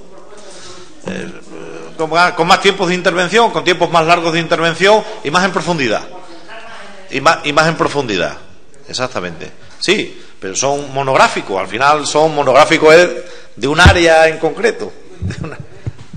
Eh, con, con más tiempos de intervención, con tiempos más largos de intervención y más en profundidad. Y más, y más en profundidad. Exactamente. Sí, pero son monográficos. Al final son monográficos de un área en concreto. De una...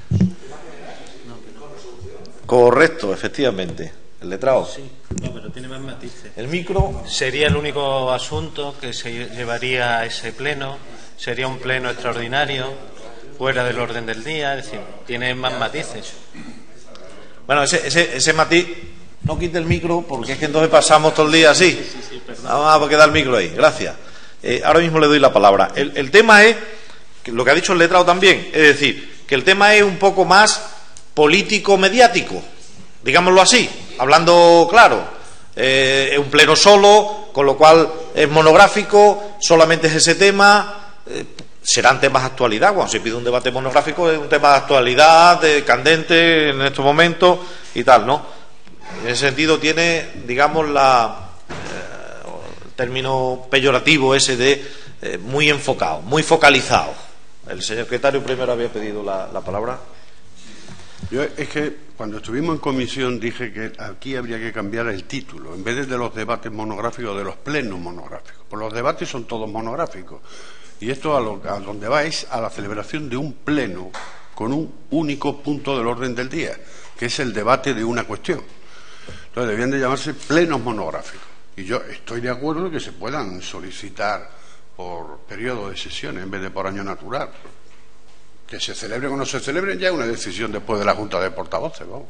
Correcto, efectivamente. El letrado. Sí, no, pero tiene más matices. El micro. Sería el único asunto que se llevaría a ese pleno. Sería un pleno extraordinario, fuera del orden del día. Es decir, tiene más matices. Bueno, ese, ese, ese matiz, no quite el micro, porque es que entonces pasamos todo el día así. Sí, sí, sí, Vamos a quedar el micro ahí. Gracias. Eh, ahora mismo le doy la palabra. El, el tema es, que lo que ha dicho el letrado también, es decir, que el tema es un poco más político-mediático, digámoslo así, hablando claro. Eh, es un pleno solo, con lo cual es monográfico, solamente es ese tema. Eh, serán temas de actualidad. Cuando se pide un debate monográfico, es un tema de actualidad, de candente en estos momentos y tal, ¿no? En ese sentido tiene, digamos, la eh, el término peyorativo ese de eh, muy enfocado, muy focalizado. El señor secretario primero había pedido la, la palabra. Yo es que cuando estuvimos en comisión dije que aquí habría que cambiar el título, en vez de, de los debates monográficos, de los plenos monográficos. Pues los debates son todos monográficos. Y esto a, lo, a donde va es a la celebración de un pleno con un único punto del orden del día, que es el debate de una cuestión. Entonces debían de llamarse plenos monográficos. Y yo estoy de acuerdo en que se puedan solicitar por periodo de sesiones en vez de por año natural. Que se celebren o no se celebren ya es una decisión después de la Junta de Portavoces, vamos.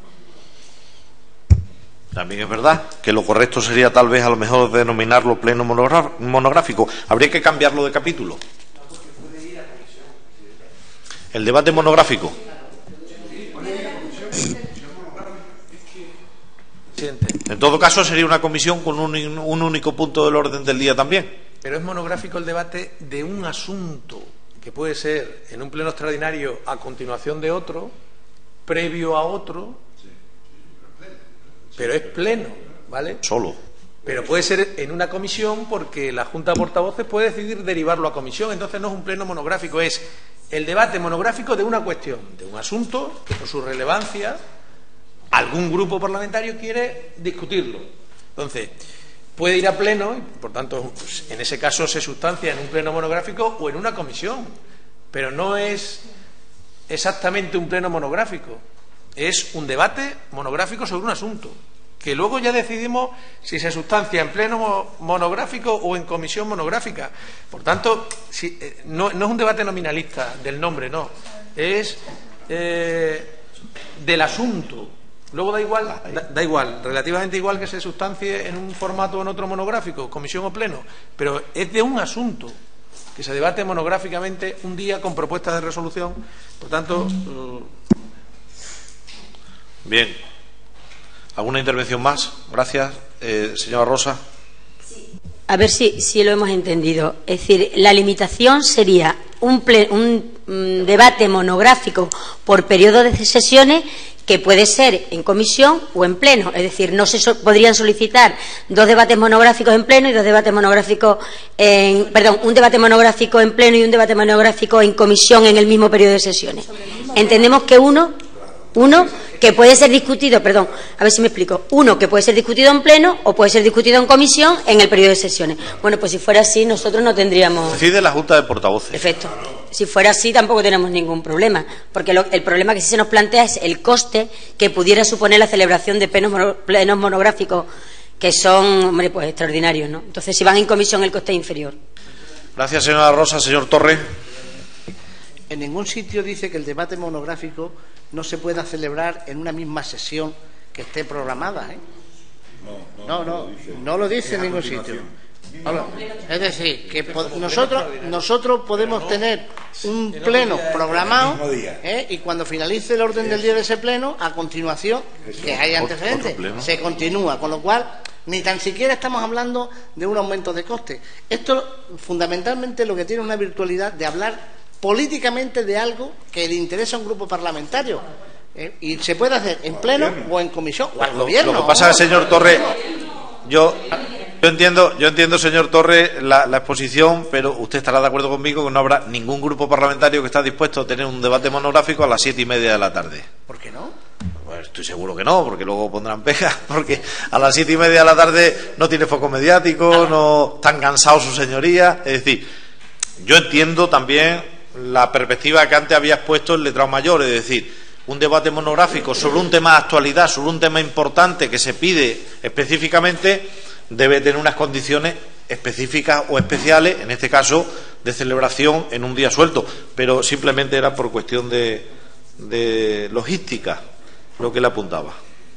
También es verdad que lo correcto sería tal vez a lo mejor denominarlo pleno monográfico. Habría que cambiarlo de capítulo. El debate monográfico. En todo caso, sería una comisión con un, un único punto del orden del día también. Pero es monográfico el debate de un asunto que puede ser en un pleno extraordinario a continuación de otro, previo a otro, pero es pleno, ¿vale? Solo. Pero puede ser en una comisión porque la Junta de Portavoces puede decidir derivarlo a comisión, entonces no es un pleno monográfico, es el debate monográfico de una cuestión, de un asunto que por su relevancia algún grupo parlamentario quiere discutirlo. Entonces, puede ir a pleno y, por tanto, en ese caso se sustancia en un pleno monográfico o en una comisión, pero no es exactamente un pleno monográfico, es un debate monográfico sobre un asunto, que luego ya decidimos si se sustancia en pleno monográfico o en comisión monográfica. Por tanto, si, eh, no, no es un debate nominalista del nombre, no, es eh, del asunto. Luego da igual, da, da igual, relativamente igual que se sustancie en un formato o en otro monográfico, comisión o pleno, pero es de un asunto que se debate monográficamente un día con propuestas de resolución. Por tanto, uh... bien. ¿Alguna intervención más? Gracias, eh, señora Rosa. A ver si, si lo hemos entendido. Es decir, la limitación sería un, ple, un, un debate monográfico por periodo de sesiones que puede ser en comisión o en pleno. Es decir, no se so, podrían solicitar dos debates monográficos en pleno y dos debates monográficos en... Perdón, un debate monográfico en pleno y un debate monográfico en comisión en el mismo periodo de sesiones. Entendemos que uno... Uno que puede ser discutido, perdón, a ver si me explico, uno que puede ser discutido en pleno o puede ser discutido en comisión en el periodo de sesiones. Bueno, pues si fuera así, nosotros no tendríamos... Decide la Junta de Portavoces. Efecto. Si fuera así, tampoco tenemos ningún problema, porque lo, el problema que sí se nos plantea es el coste que pudiera suponer la celebración de plenos, plenos monográficos, que son, hombre, pues extraordinarios, ¿no? Entonces, si van en comisión, el coste es inferior. Gracias, señora Rosa. Señor Torres. En ningún sitio dice que el debate monográfico no se pueda celebrar en una misma sesión que esté programada, ¿eh? No, no, no, no lo dice en ningún sitio. Es decir, que nosotros nosotros podemos tener un pleno programado, ¿eh? Y cuando finalice el orden del día de ese pleno, a continuación, que hay antecedentes, se continúa, con lo cual ni tan siquiera estamos hablando de un aumento de coste. Esto fundamentalmente lo que tiene una virtualidad de hablar políticamente de algo que le interesa a un grupo parlamentario, ¿eh? Y se puede hacer en pleno o en comisión o al lo, gobierno. Lo que pasa es, señor Torres, yo, yo entiendo, yo entiendo, señor Torres, la, la exposición, pero usted estará de acuerdo conmigo que no habrá ningún grupo parlamentario que está dispuesto a tener un debate monográfico a las siete y media de la tarde. ¿Por qué no? Pues estoy seguro que no, porque luego pondrán pegas, porque a las siete y media de la tarde no tiene foco mediático, no están cansados su señoría. Es decir, yo entiendo también la perspectiva que antes había expuesto el letrado mayor, es decir, un debate monográfico sobre un tema de actualidad, sobre un tema importante que se pide específicamente, debe tener unas condiciones específicas o especiales, en este caso de celebración en un día suelto, pero simplemente era por cuestión de, de logística lo que le apuntaba.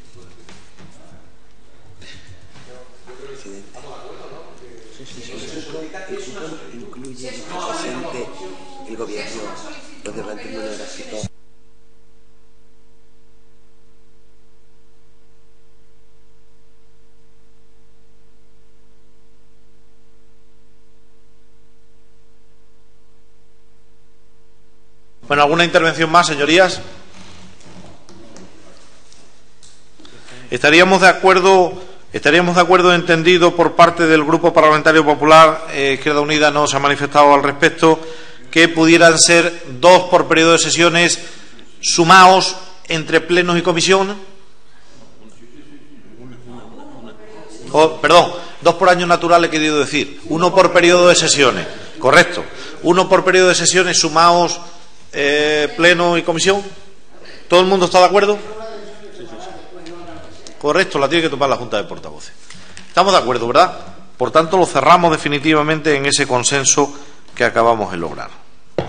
El gobierno, los debates monográficos. Bueno, ¿alguna intervención más, señorías? ¿Estaríamos de acuerdo, estaríamos de acuerdo entendido por parte del Grupo Parlamentario Popular, eh, Izquierda Unida no se ha manifestado al respecto, que pudieran ser dos por periodo de sesiones sumados entre plenos y comisión? Oh, perdón, dos por año natural he querido decir. Uno por periodo de sesiones. Correcto. Uno por periodo de sesiones sumados eh, pleno y comisión. ¿Todo el mundo está de acuerdo? Correcto, la tiene que tomar la Junta de Portavoces. Estamos de acuerdo, ¿verdad? Por tanto, lo cerramos definitivamente en ese consenso que acabamos de lograr.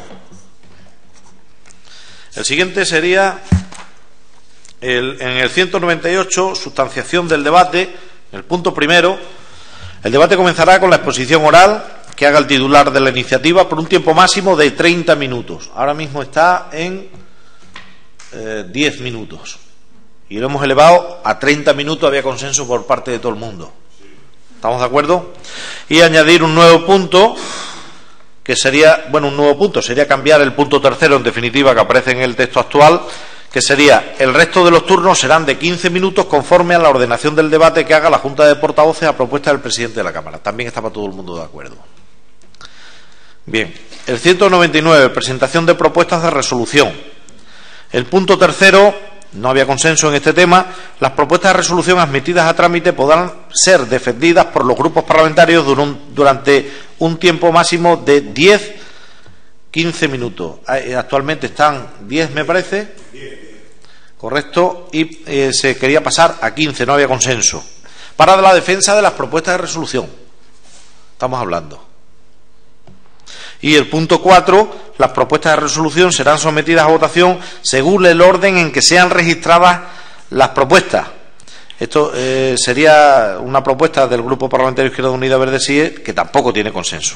El siguiente sería el, en el ciento noventa y ocho, sustanciación del debate, el punto primero. El debate comenzará con la exposición oral que que haga el titular de la iniciativa por un tiempo máximo de treinta minutos. Ahora mismo está en eh, diez minutos. Y lo hemos elevado a treinta minutos, había consenso por parte de todo el mundo. ¿Estamos de acuerdo? Y añadir un nuevo punto, que sería, bueno, un nuevo punto, sería cambiar el punto tercero, en definitiva, que aparece en el texto actual, que sería: el resto de los turnos serán de quince minutos conforme a la ordenación del debate que haga la Junta de Portavoces a propuesta del presidente de la Cámara. También estaba todo el mundo de acuerdo. Bien, el ciento noventa y nueve, presentación de propuestas de resolución. El punto tercero, no había consenso en este tema. Las propuestas de resolución admitidas a trámite podrán ser defendidas por los grupos parlamentarios durante un tiempo máximo de diez a quince minutos. Actualmente están diez, me parece. Correcto. Y eh, se quería pasar a quince, no había consenso. Para la defensa de las propuestas de resolución. Estamos hablando. Y el punto cuatro, las propuestas de resolución serán sometidas a votación según el orden en que sean registradas las propuestas. Esto eh, sería una propuesta del Grupo Parlamentario Izquierda Unida Verde S I E, que tampoco tiene consenso.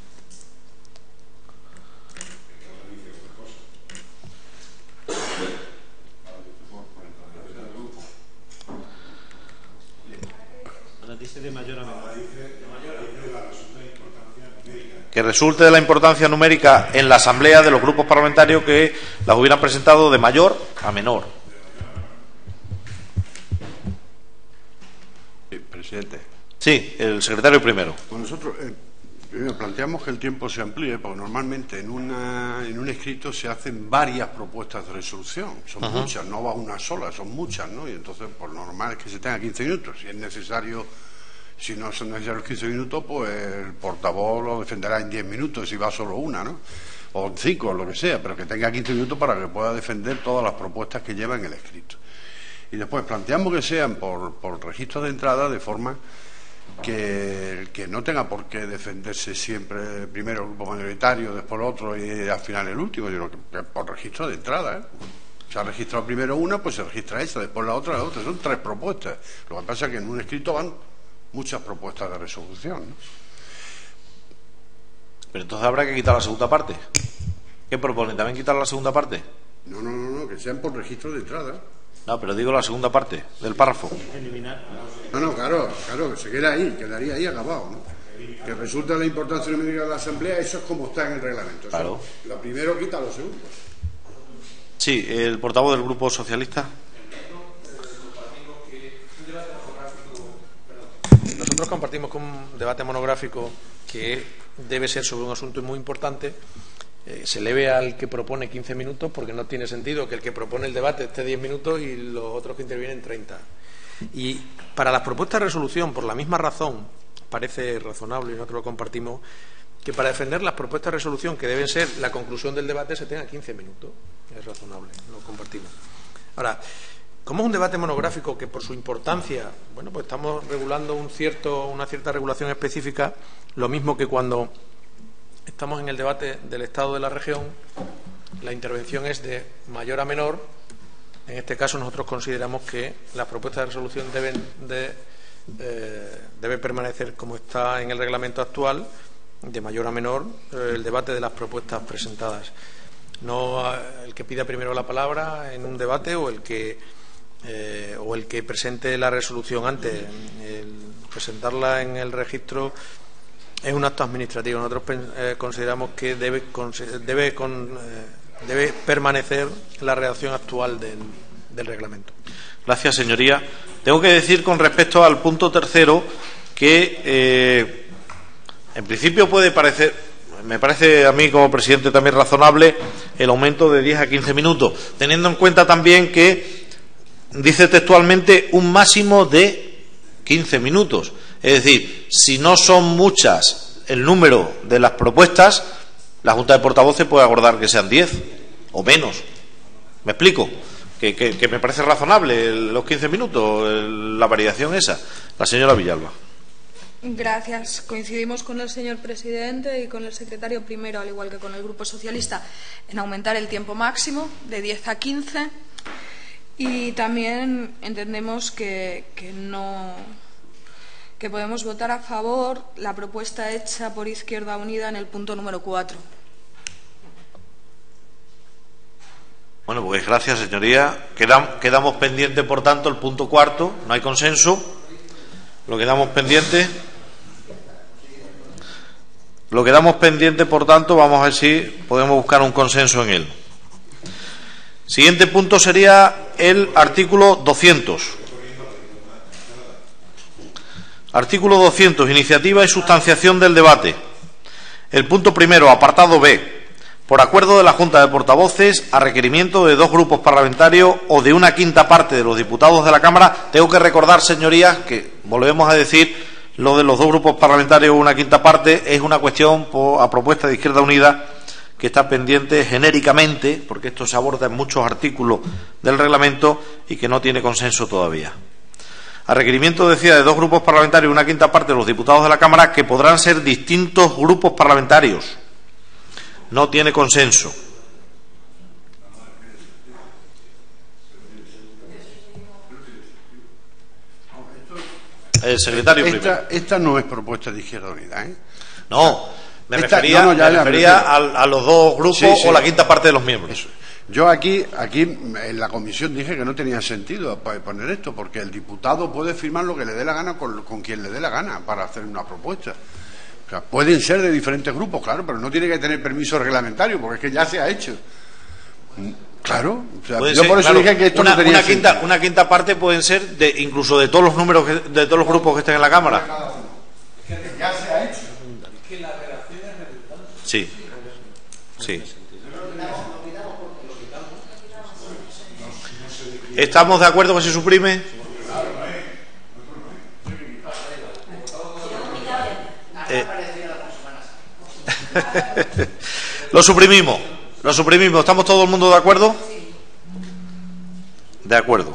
Que resulte de la importancia numérica en la asamblea de los grupos parlamentarios que las hubieran presentado de mayor a menor. Sí, presidente. Sí, el secretario primero. Pues nosotros eh, primero planteamos que el tiempo se amplíe, porque normalmente en, una, en un escrito se hacen varias propuestas de resolución. Son uh-huh. muchas, no va una sola, son muchas, ¿no? Y entonces, por normal es que se tenga quince minutos. Si es necesario... Si no son necesarios quince minutos, pues el portavoz lo defenderá en diez minutos si va solo una, ¿no? O en cinco, o lo que sea, pero que tenga quince minutos para que pueda defender todas las propuestas que lleva en el escrito. Y después planteamos que sean por, por registro de entrada, de forma que, que no tenga por qué defenderse siempre primero el grupo mayoritario, después el otro y al final el último, sino que por registro de entrada, ¿eh? Se ha registrado primero una, pues se registra esa, después la otra, la otra. Son tres propuestas. Lo que pasa es que en un escrito van muchas propuestas de resolución, ¿no? Pero entonces habrá que quitar la segunda parte. ¿Qué propone? ¿También quitar la segunda parte? No, no, no, no, que sean por registro de entrada. No, pero digo la segunda parte del párrafo. No, no, claro, claro, que se queda ahí, quedaría ahí acabado, ¿no? Que resulta la importancia numérica de la Asamblea, eso es como está en el reglamento. Claro. O sea, lo primero quita lo segundo. Sí, el portavoz del Grupo Socialista. Nosotros compartimos con un debate monográfico que debe ser sobre un asunto muy importante. Eh, se eleve al que propone quince minutos, porque no tiene sentido que el que propone el debate esté diez minutos y los otros que intervienen treinta. Y para las propuestas de resolución, por la misma razón, parece razonable, y nosotros lo compartimos, que para defender las propuestas de resolución, que deben ser la conclusión del debate, se tenga quince minutos. Es razonable, lo compartimos. Ahora, como es un debate monográfico que por su importancia, bueno, pues estamos regulando un cierto, una cierta regulación específica, lo mismo que cuando estamos en el debate del estado de la región, la intervención es de mayor a menor. En este caso nosotros consideramos que las propuestas de resolución deben de eh, debe permanecer como está en el reglamento actual, de mayor a menor, eh, el debate de las propuestas presentadas. No eh, el que pida primero la palabra en un debate o el que Eh, o el que presente la resolución antes. El presentarla en el registro es un acto administrativo. Nosotros eh, consideramos que debe, debe, con, eh, debe permanecer la redacción actual del, del reglamento. Gracias, señoría. Tengo que decir con respecto al punto tercero que eh, en principio puede parecer, me parece a mí como presidente también razonable el aumento de diez a quince minutos, teniendo en cuenta también que dice textualmente un máximo de quince minutos. Es decir, si no son muchas el número de las propuestas, la Junta de Portavoces puede acordar que sean diez o menos. ¿Me explico? Que, que, que me parece razonable los quince minutos, la variación esa. La señora Villalba. Gracias. Coincidimos con el señor presidente y con el secretario primero, al igual que con el Grupo Socialista, en aumentar el tiempo máximo de diez a quince. Y también entendemos que, que no que podemos votar a favor la propuesta hecha por Izquierda Unida en el punto número cuatro. Bueno, pues gracias, señoría. Quedam, quedamos pendiente, por tanto, el punto cuarto. No hay consenso. Lo quedamos pendiente. Lo quedamos pendiente, por tanto, vamos a ver si podemos buscar un consenso en él. Siguiente punto sería el artículo doscientos. Artículo doscientos. Iniciativa y sustanciación del debate. El punto primero, apartado B. Por acuerdo de la Junta de Portavoces, a requerimiento de dos grupos parlamentarios o de una quinta parte de los diputados de la Cámara. Tengo que recordar, señorías, que volvemos a decir lo de los dos grupos parlamentarios o una quinta parte es una cuestión por, a propuesta de Izquierda Unida que está pendiente genéricamente, porque esto se aborda en muchos artículos del reglamento y que no tiene consenso todavía. A requerimiento, decía, de dos grupos parlamentarios y una quinta parte de los diputados de la Cámara, que podrán ser distintos grupos parlamentarios. No tiene consenso. El secretario esta, primero. Esta no es propuesta de Izquierda Unida, ¿eh? No, me esta, refería, no, no, ya, me ya, refería me a, a los dos grupos, sí, sí, o la quinta parte de los miembros. Eso. Yo aquí, aquí en la comisión dije que no tenía sentido poner esto, porque el diputado puede firmar lo que le dé la gana con, con quien le dé la gana para hacer una propuesta. O sea, pueden ser de diferentes grupos, claro, pero no tiene que tener permiso reglamentario, porque es que ya se ha hecho. Claro, o sea, yo ser, por eso claro, dije que esto una, no tenía una quinta, sentido. una quinta parte pueden ser de, incluso de todos los números, que, de todos los grupos que estén en la Cámara. Es que ya se ha hecho. Es que la redacción es redundante. Sí, sí. ¿Estamos de acuerdo que se suprime? Eh. Lo suprimimos, lo suprimimos. ¿Estamos todo el mundo de acuerdo? De acuerdo.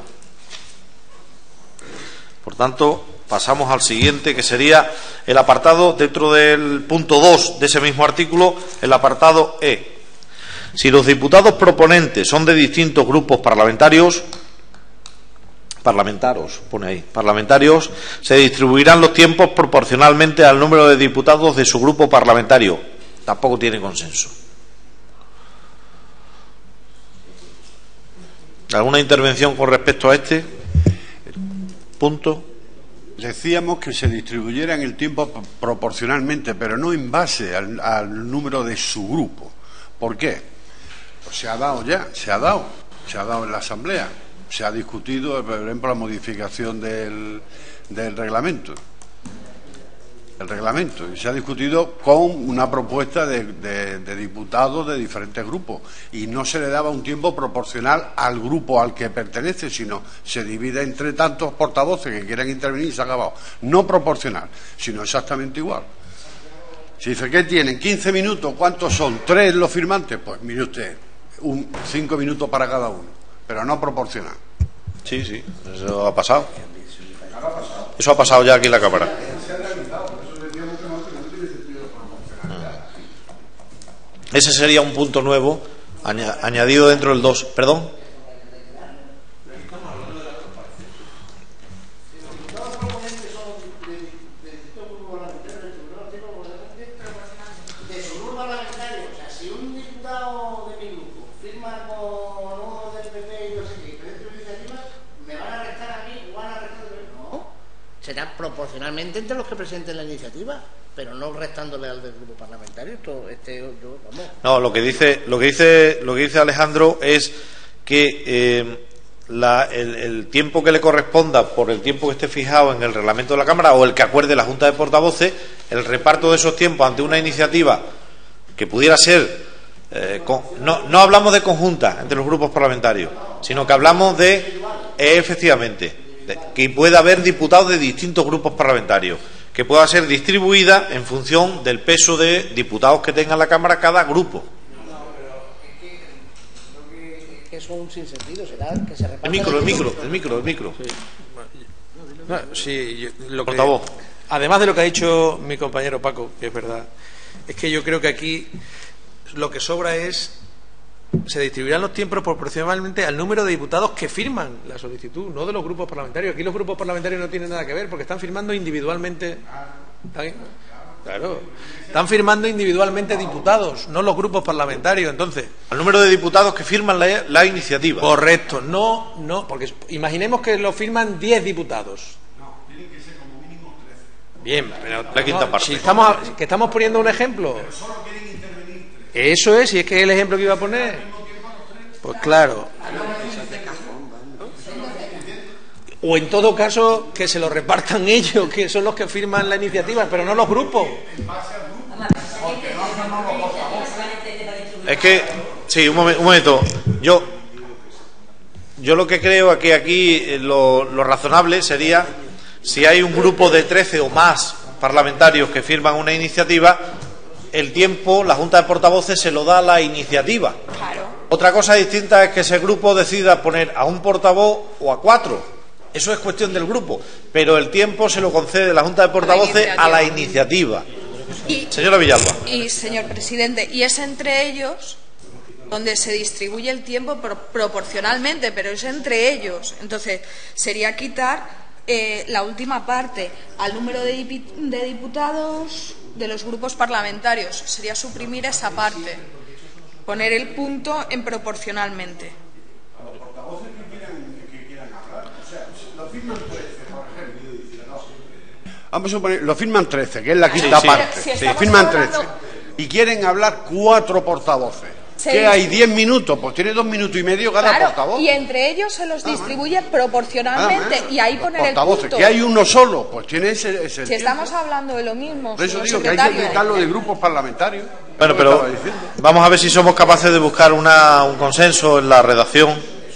Por tanto, pasamos al siguiente, que sería el apartado, dentro del punto dos de ese mismo artículo, el apartado E. Si los diputados proponentes son de distintos grupos parlamentarios, parlamentarios, pone ahí, parlamentarios, se distribuirán los tiempos proporcionalmente al número de diputados de su grupo parlamentario. Tampoco tiene consenso. ¿Alguna intervención con respecto a este punto? Decíamos que se distribuyera en el tiempo proporcionalmente, pero no en base al, al número de su grupo. ¿Por qué? Pues se ha dado ya, se ha dado, se ha dado en la Asamblea. Se ha discutido, por ejemplo, la modificación del, del reglamento. El reglamento. Y se ha discutido con una propuesta de, de, de diputados de diferentes grupos. Y no se le daba un tiempo proporcional al grupo al que pertenece, sino se divide entre tantos portavoces que quieran intervenir y se ha acabado. No proporcional, sino exactamente igual. Si dice, ¿qué tienen? ¿quince minutos? ¿Cuántos son? ¿Tres los firmantes? Pues mire usted, un, cinco minutos para cada uno. Pero no proporcional. Sí, sí, eso ha pasado. Eso ha pasado ya aquí en la Cámara. Ese sería un punto nuevo añadido dentro del dos. ¿Perdón? Será proporcionalmente entre los que presenten la iniciativa, pero no restándole al del grupo parlamentario. Esto, este, yo, vamos. No, lo que dice, lo que dice, lo que dice Alejandro es que eh, la, el, el tiempo que le corresponda por el tiempo que esté fijado en el reglamento de la Cámara o el que acuerde la Junta de Portavoces, el reparto de esos tiempos ante una iniciativa que pudiera ser, eh, con, no, no hablamos de conjunta entre los grupos parlamentarios, sino que hablamos de, eh, efectivamente, de, que pueda haber diputados de distintos grupos parlamentarios, que pueda ser distribuida en función del peso de diputados que tenga la Cámara cada grupo. Que eso es un sinsentido, será que se reparta el micro, el micro, el micro, el micro. Sí, no, sí yo, lo por que, favor. Además de lo que ha dicho mi compañero Paco, que es verdad, es que yo creo que aquí lo que sobra es se distribuirán los tiempos proporcionalmente al número de diputados que firman la solicitud, no de los grupos parlamentarios. Aquí los grupos parlamentarios no tienen nada que ver porque están firmando individualmente. ¿Están? Claro, están firmando individualmente diputados, no los grupos parlamentarios. Entonces, al número de diputados que firman la, la iniciativa. Correcto, no, no, porque imaginemos que lo firman diez diputados. No, tienen que ser como mínimo trece. Bien, pero la quinta no, parte. Si estamos, que estamos poniendo un ejemplo. Pero solo quieren intervenir tres. Eso es, y es que es el ejemplo que iba a poner. Pues claro. O en todo caso que se lo repartan ellos, que son los que firman la iniciativa, pero no los grupos. Es que, sí, un, momen, un momento. Yo, yo lo que creo que aquí lo, lo razonable sería, si hay un grupo de trece o más parlamentarios que firman una iniciativa, el tiempo, la Junta de Portavoces se lo da a la iniciativa. Claro. Otra cosa distinta es que ese grupo decida poner a un portavoz o a cuatro. Eso es cuestión del grupo, pero el tiempo se lo concede la Junta de Portavoces a la iniciativa. Y, Señora Villalba. Y, señor presidente, y es entre ellos donde se distribuye el tiempo pro proporcionalmente, pero es entre ellos. Entonces, sería quitar eh, la última parte al número de, de diputados de los grupos parlamentarios. Sería suprimir esa parte, poner el punto en proporcionalmente. Vamos a suponer, lo firman trece, que es la quinta sí, parte. si Sí, firman trece. hablando... Y quieren hablar cuatro portavoces. Sí. ¿Qué hay? ¿Diez minutos? Pues tiene dos minutos y medio cada Claro, portavoz. y entre ellos se los distribuye proporcionalmente Ah, y ahí los poner el portavoces, punto. que hay uno solo, pues tiene ese, ese Si tiempo. estamos hablando de lo mismo, Por eso señor digo que hay que secretario. quitarlo de grupos parlamentarios. Bueno, Lo pero estaba diciendo. vamos a ver si somos capaces de buscar una, un consenso en la redacción.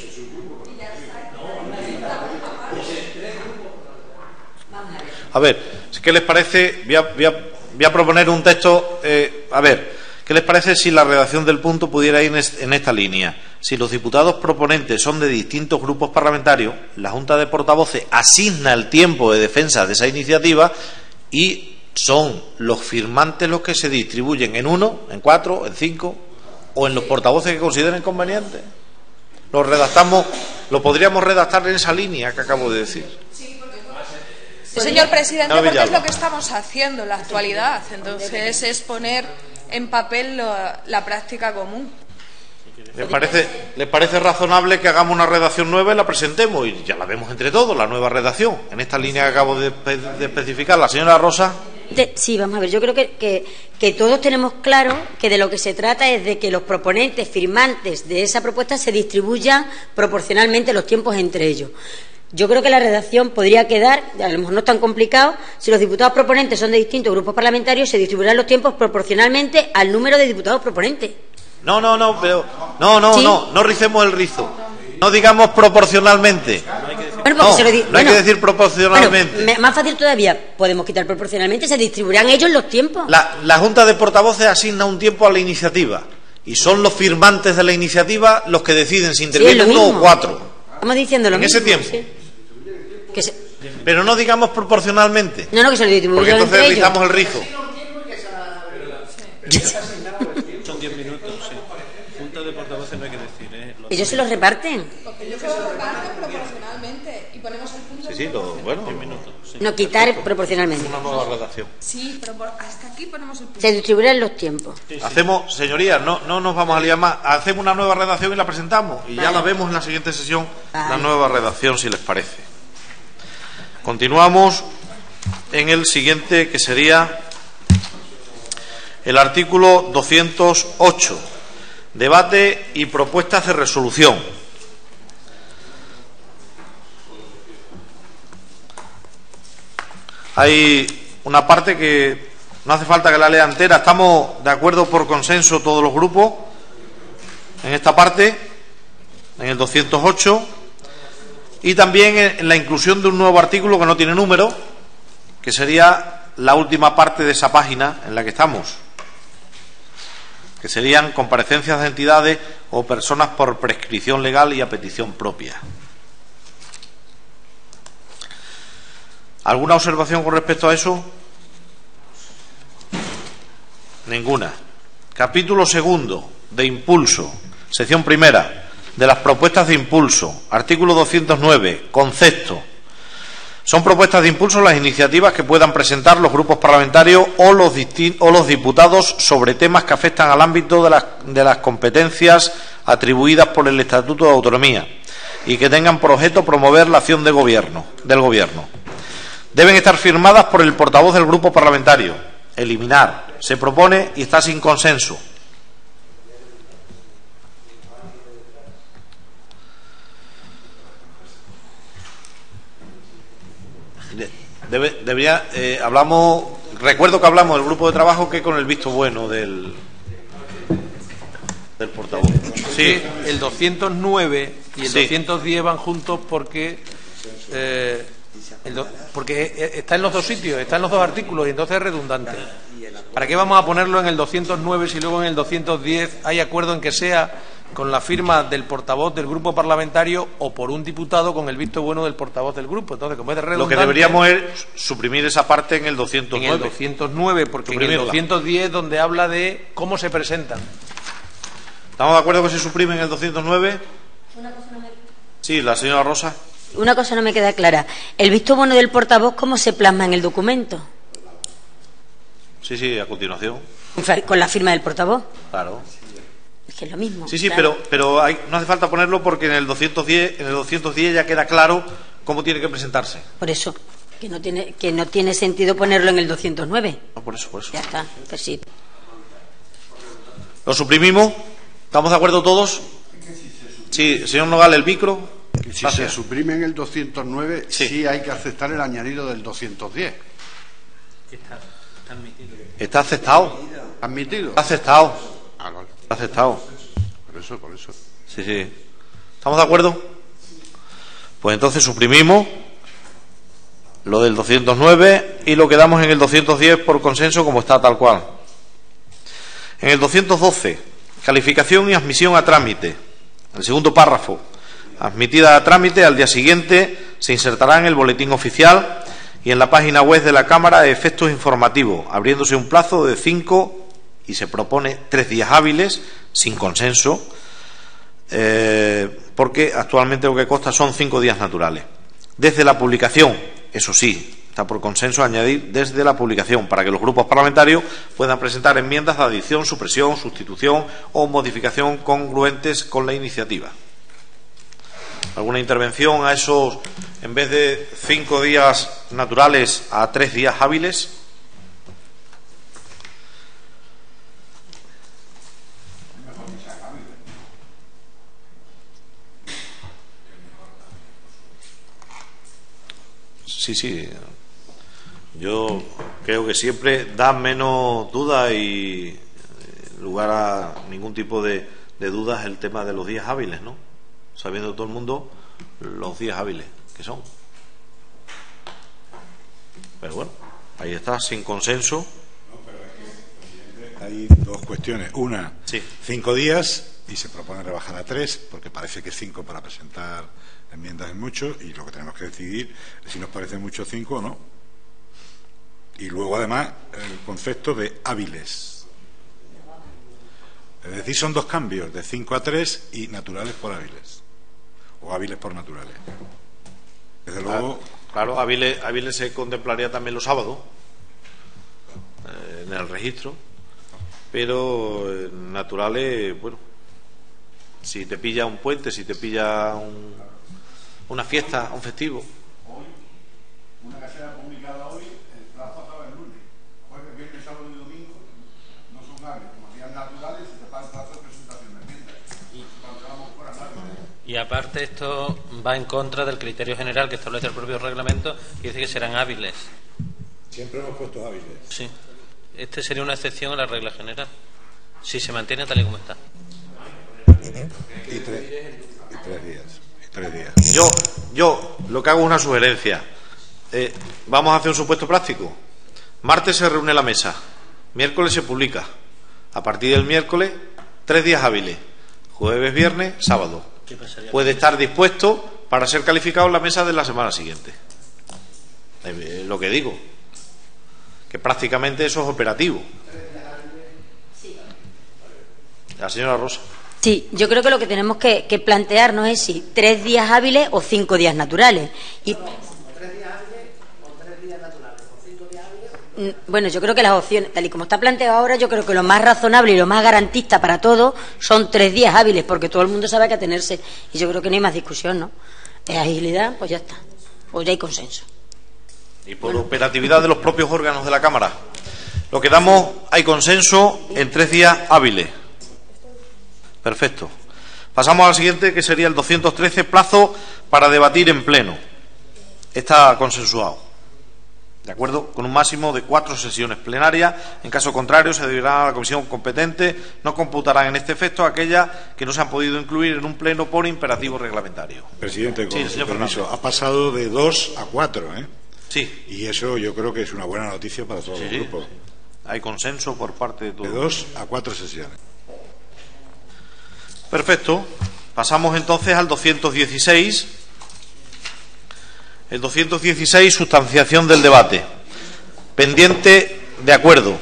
A ver, ¿qué les parece? Voy a, voy a, voy a proponer un texto. Eh, a ver, ¿qué les parece si la redacción del punto pudiera ir en esta línea? Si los diputados proponentes son de distintos grupos parlamentarios, la Junta de Portavoces asigna el tiempo de defensa de esa iniciativa y son los firmantes los que se distribuyen en uno, en cuatro, en cinco o en los portavoces que consideren conveniente. Lo redactamos, lo podríamos redactar en esa línea que acabo de decir. Señor presidente, No, porque es Villalba. lo que estamos haciendo en la actualidad. Entonces es poner en papel lo- la práctica común. ¿Les parece, ¿Les parece razonable que hagamos una redacción nueva y la presentemos? Y ya la vemos entre todos, la nueva redacción, en esta línea que acabo de, espe- de especificar. La señora Rosa. De- sí, vamos a ver, yo creo que, que, que todos tenemos claro que de lo que se trata es de que los proponentes firmantes de esa propuesta se distribuyan proporcionalmente los tiempos entre ellos. Yo creo que la redacción podría quedar, a lo mejor no es tan complicado, si los diputados proponentes son de distintos grupos parlamentarios, se distribuirán los tiempos proporcionalmente al número de diputados proponentes. No, no, no, pero no, no, ¿Sí? no, no ricemos el rizo. No digamos proporcionalmente. Bueno, porque No, se lo di- no hay bueno, que decir proporcionalmente. bueno, me- más fácil todavía, podemos quitar proporcionalmente, se distribuirán ellos los tiempos. La, la Junta de Portavoces asigna un tiempo a la iniciativa y son los firmantes de la iniciativa los que deciden si Sí, es interviene lo uno mismo. o cuatro. Estamos diciendo lo En mismo. ese tiempo. sí. Que se- Pero no digamos proporcionalmente, No, no, que se lo porque distribuyan entonces entre ellos. rizamos el rizo. Son diez minutos, sí. Junta de portavoces no hay que decir, ¿eh? Los- Ellos se los reparten. Ellos se lo reparten proporcionalmente y ponemos el punto. Sí, sí, lo, bueno, No, quitar proporcionalmente. una nueva redacción. Sí, pero por- hasta aquí ponemos el punto. Se distribuirán los tiempos. Hacemos, señorías, no, no nos vamos a liar más. Hacemos una nueva redacción y la presentamos. Y ya Vale. la vemos en la siguiente sesión, la Vale. nueva redacción, si les parece. Continuamos en el siguiente, que sería el artículo doscientos ocho. Debate y propuestas de resolución. Hay una parte que no hace falta que la lea entera. Estamos de acuerdo por consenso todos los grupos en esta parte, en el doscientos ocho, y también en la inclusión de un nuevo artículo que no tiene número, que sería la última parte de esa página en la que estamos, que serían comparecencias de entidades o personas por prescripción legal y a petición propia. ¿Alguna observación con respecto a eso? Ninguna. Capítulo segundo, de impulso. Sección primera, de las propuestas de impulso. Artículo doscientos nueve, concepto. Son propuestas de impulso las iniciativas que puedan presentar los grupos parlamentarios o los, o los diputados sobre temas que afectan al ámbito de las, de las competencias atribuidas por el Estatuto de Autonomía y que tengan por objeto promover la acción de gobierno, del Gobierno. Deben estar firmadas por el portavoz del grupo parlamentario. Eliminar. Se propone y está sin consenso. Debe, debería, eh, hablamos, recuerdo que hablamos del grupo de trabajo que con el visto bueno del, del portavoz. Sí. El doscientos nueve y el Sí. doscientos diez van juntos porque eh, el do, porque está en los dos sitios, está en los dos artículos y entonces es redundante. ¿Para qué vamos a ponerlo en el doscientos nueve si luego en el doscientos diez hay acuerdo en que sea con la firma del portavoz del grupo parlamentario o por un diputado con el visto bueno del portavoz del grupo? Entonces, como es redundante, Lo que deberíamos es suprimir esa parte en el doscientos nueve. en el doscientos nueve, porque en el doscientos diez donde habla de cómo se presentan. ¿Estamos de acuerdo que se suprime en el doscientos nueve? Una cosa no me... Sí, la señora Rosa. Una cosa no me queda clara. ¿El visto bueno del portavoz cómo se plasma en el documento? Sí, sí, a continuación. ¿Con la firma del portavoz? Claro. Es que es lo mismo. Sí, sí, claro. pero, pero hay, no hace falta ponerlo porque en el doscientos diez, en el doscientos diez ya queda claro cómo tiene que presentarse. Por eso, que no tiene, que no tiene sentido ponerlo en el doscientos nueve. No, por eso, por eso. Ya está, pues sí. ¿Lo suprimimos? ¿Estamos de acuerdo todos? Sí, señor Nogal, el micro. Si Gracias. se suprime en el doscientos nueve, Sí. sí. hay que aceptar el añadido del doscientos diez. Está, está admitido. ¿Está aceptado? ¿Admitido? Está aceptado. Ah, vale. Está aceptado. Por eso, por eso. Sí, sí. ¿Estamos de acuerdo? Pues entonces suprimimos lo del doscientos nueve y lo quedamos en el doscientos diez por consenso como está tal cual. En el doscientos doce, calificación y admisión a trámite. El segundo párrafo. Admitida a trámite, al día siguiente se insertará en el boletín oficial y en la página web de la Cámara a efectos informativos, abriéndose un plazo de cinco y se propone tres días hábiles, sin consenso, eh, porque actualmente lo que consta son cinco días naturales. Desde la publicación, eso sí, está por consenso añadir desde la publicación, para que los grupos parlamentarios puedan presentar enmiendas de adición, supresión, sustitución o modificación congruentes con la iniciativa. ¿Alguna intervención a esos, en vez de cinco días naturales, a tres días hábiles? Sí, sí. Yo creo que siempre da menos dudas y lugar a ningún tipo de, de dudas el tema de los días hábiles, ¿no? Sabiendo todo el mundo los días hábiles que son. Pero bueno, ahí está, sin consenso. No, pero es que, hay dos cuestiones. Una, Sí. cinco días y se propone rebajar a tres, porque parece que cinco para presentar enmiendas es mucho, y lo que tenemos que decidir es si nos parece mucho cinco o no. Y luego, además, el concepto de hábiles. Es decir, son dos cambios, de cinco a tres y naturales por hábiles. O hábiles por naturales. Desde luego. Claro, hábiles, hábiles se contemplaría también los sábados eh, en el registro, pero eh, naturales, bueno, si te pilla un puente, si te pilla un, una fiesta, un festivo. Una casera publicada hoy, el plazo acaba el lunes. Jueves, viernes, sábado y domingo no son hábiles. Como días naturales, se te paga el plazo de presentación de enmiendas. Cuando vamos fuera hábiles. Y aparte esto va en contra del criterio general que establece el propio reglamento, que dice que serán hábiles. Siempre hemos puesto hábiles. Sí. Este sería una excepción a la regla general, si se mantiene tal y como está. Y tres, y tres días. Y tres días. Yo, yo lo que hago es una sugerencia. Eh, vamos a hacer un supuesto práctico. Martes se reúne la mesa, miércoles se publica. A partir del miércoles, tres días hábiles. Jueves, viernes, sábado. Puede estar dispuesto para ser calificado en la mesa de la semana siguiente. Eh, lo que digo, que prácticamente eso es operativo. La señora Rosa. Sí, yo creo que lo que tenemos que, que plantearnos es si tres días hábiles o cinco días naturales. Y, ¿Tres días hábiles o tres días naturales? ¿O cinco días hábiles? bueno, yo creo que las opciones, tal y como está planteado ahora, yo creo que lo más razonable y lo más garantista para todos son tres días hábiles, porque todo el mundo sabe que atenerse. Y yo creo que no hay más discusión, ¿no? Es agilidad, pues ya está. Pues ya hay consenso. Y por operatividad de los propios órganos de la Cámara. Lo que damos, hay consenso en tres días hábiles. Perfecto. Pasamos al siguiente, que sería el doscientos trece, plazo para debatir en pleno. Está consensuado. ¿De acuerdo? Con un máximo de cuatro sesiones plenarias. En caso contrario, se deberá a la comisión competente. No computarán en este efecto aquellas que no se han podido incluir en un pleno por imperativo reglamentario. Presidente, con sí, señor permiso, Fernández. ha pasado de dos a cuatro, ¿eh? Sí. Y eso yo creo que es una buena noticia para todos Sí, los sí. grupos. Hay consenso por parte de todos. De dos a cuatro sesiones. Perfecto. Pasamos entonces al doscientos dieciséis. El doscientos dieciséis, sustanciación del debate. Pendiente de acuerdo.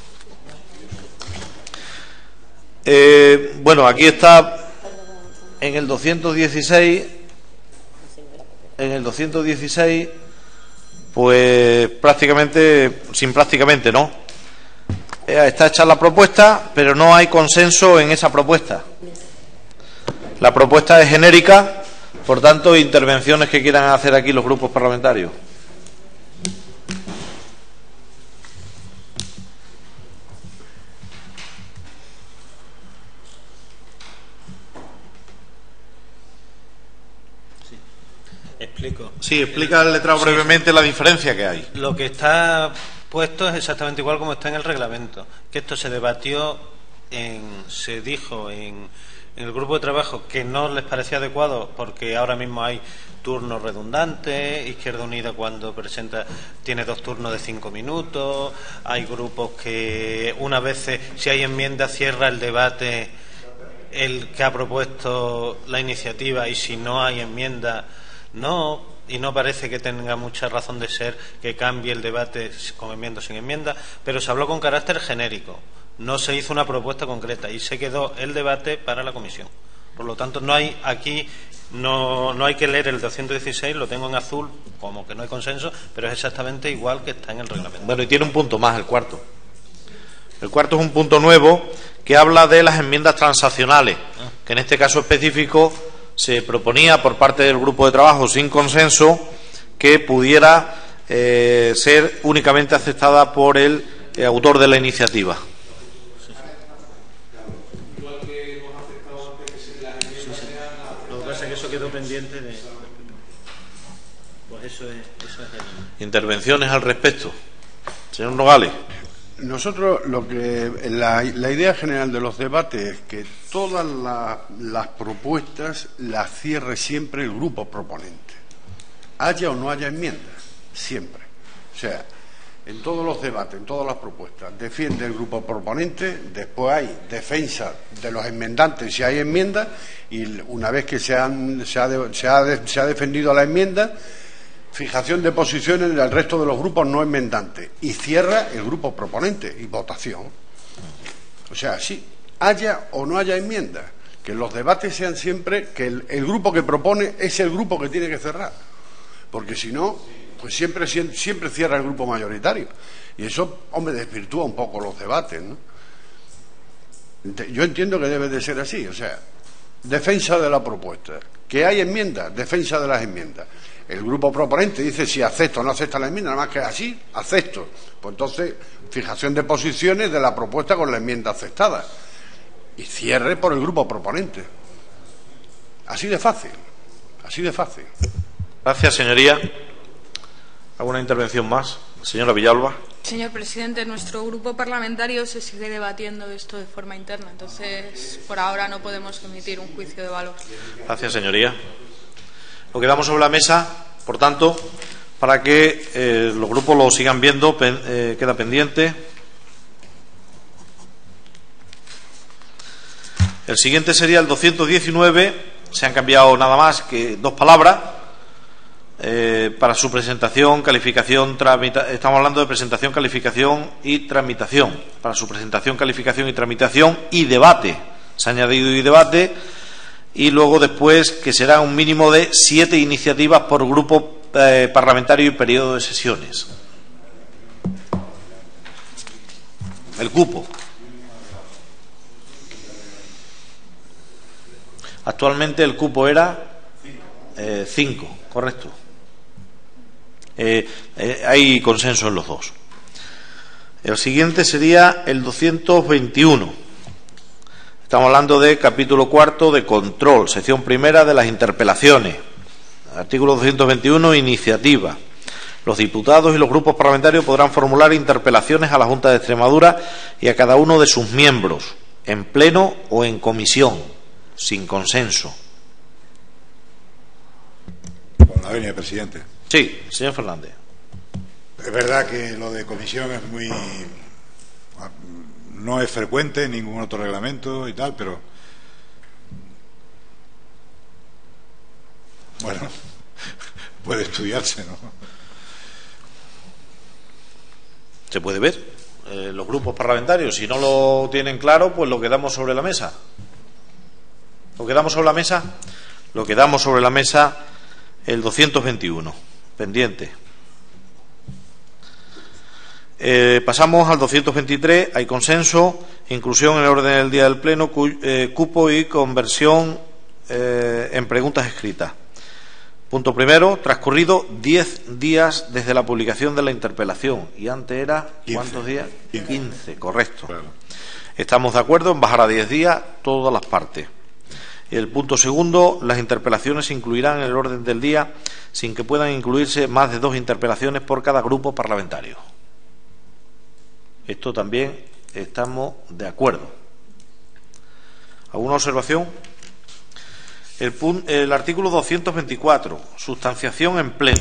Eh, bueno, aquí está en el doscientos dieciséis. En el doscientos dieciséis, pues prácticamente, sin prácticamente, ¿no? Eh, está hecha la propuesta, pero no hay consenso en esa propuesta. La propuesta es genérica, por tanto, intervenciones que quieran hacer aquí los grupos parlamentarios. Explico. Sí, explica el letrado brevemente la diferencia que hay. Lo que está puesto es exactamente igual como está en el reglamento. Que esto se debatió, en, se dijo en, en el grupo de trabajo que no les parecía adecuado porque ahora mismo hay turnos redundantes. Izquierda Unida, cuando presenta, tiene dos turnos de cinco minutos. Hay grupos que una vez, si hay enmienda, cierra el debate el que ha propuesto la iniciativa, y si no hay enmienda, no, y no parece que tenga mucha razón de ser que cambie el debate con enmienda o sin enmienda, pero se habló con carácter genérico, no se hizo una propuesta concreta y se quedó el debate para la comisión. Por lo tanto, no hay aquí, no, no hay que leer el doscientos dieciséis, lo tengo en azul, como que no hay consenso, pero es exactamente igual que está en el reglamento. Bueno, y tiene un punto más, el cuarto. El cuarto es un punto nuevo que habla de las enmiendas transaccionales, que en este caso específico se proponía por parte del grupo de trabajo sin consenso que pudiera eh, ser únicamente aceptada por el eh, autor de la iniciativa. Lo que pasa es que eso quedó pendiente de... Pues eso es, eso es el... Intervenciones al respecto. Señor Nogales. Nosotros lo que la, la idea general de los debates es que todas la, las propuestas las cierre siempre el grupo proponente, haya o no haya enmiendas, siempre. O sea, en todos los debates, en todas las propuestas, defiende el grupo proponente, después hay defensa de los enmendantes si hay enmiendas, y una vez que se, han, se, ha, de, se, ha, de, se ha defendido la enmienda, fijación de posiciones del resto de los grupos no enmendantes, y cierra el grupo proponente y votación. O sea, sí, haya o no haya enmiendas, que los debates sean siempre que el, el grupo que propone es el grupo que tiene que cerrar, porque si no, pues siempre, siempre cierra el grupo mayoritario, y eso, hombre, desvirtúa un poco los debates, ¿no? Yo entiendo que debe de ser así, o sea, defensa de la propuesta, que hay enmiendas, defensa de las enmiendas. El grupo proponente dice si acepta o no acepta la enmienda, nada más que así, acepto. Pues entonces, fijación de posiciones de la propuesta con la enmienda aceptada. Y cierre por el grupo proponente. Así de fácil, así de fácil. Gracias, señoría. ¿Alguna intervención más? Señora Villalba. Señor presidente, nuestro grupo parlamentario se sigue debatiendo esto de forma interna, entonces por ahora no podemos emitir un juicio de valor. Gracias, señoría. Lo quedamos sobre la mesa, por tanto, para que eh, los grupos lo sigan viendo, pen, eh, queda pendiente. El siguiente sería el doscientos diecinueve, se han cambiado nada más que dos palabras, eh, para su presentación, calificación, tramita, estamos hablando de presentación, calificación y tramitación, para su presentación, calificación y tramitación y debate Se ha añadido y debate, y luego después que será un mínimo de siete iniciativas por grupo eh, parlamentario y periodo de sesiones. El cupo. Actualmente el cupo era eh, cinco, correcto. Eh, eh, hay consenso en los dos. El siguiente sería el doscientos veintiuno. Estamos hablando de capítulo cuarto de control, sección primera de las interpelaciones. Artículo doscientos veintiuno, iniciativa. Los diputados y los grupos parlamentarios podrán formular interpelaciones a la Junta de Extremadura y a cada uno de sus miembros, en pleno o en comisión, sin consenso. Con la venia, presidente. Sí, señor Fernández. Es verdad que lo de comisión es muy... no es frecuente en ningún otro reglamento y tal, pero... bueno, puede estudiarse, ¿no? Se puede ver. Eh, los grupos parlamentarios, si no lo tienen claro, pues lo quedamos sobre la mesa. ¿Lo quedamos sobre la mesa? Lo quedamos sobre la mesa el doscientos veintiuno, pendiente. Eh, pasamos al doscientos veintitrés, hay consenso, inclusión en el orden del día del Pleno, cu, eh, cupo y conversión eh, en preguntas escritas. Punto primero, transcurrido diez días desde la publicación de la interpelación, y antes era, ¿cuántos días? quince, correcto. Claro. Estamos de acuerdo en bajar a diez días todas las partes. El punto segundo, las interpelaciones se incluirán en el orden del día sin que puedan incluirse más de dos interpelaciones por cada grupo parlamentario. Esto también estamos de acuerdo. ¿Alguna observación? El, punto, el artículo doscientos veinticuatro, sustanciación en pleno.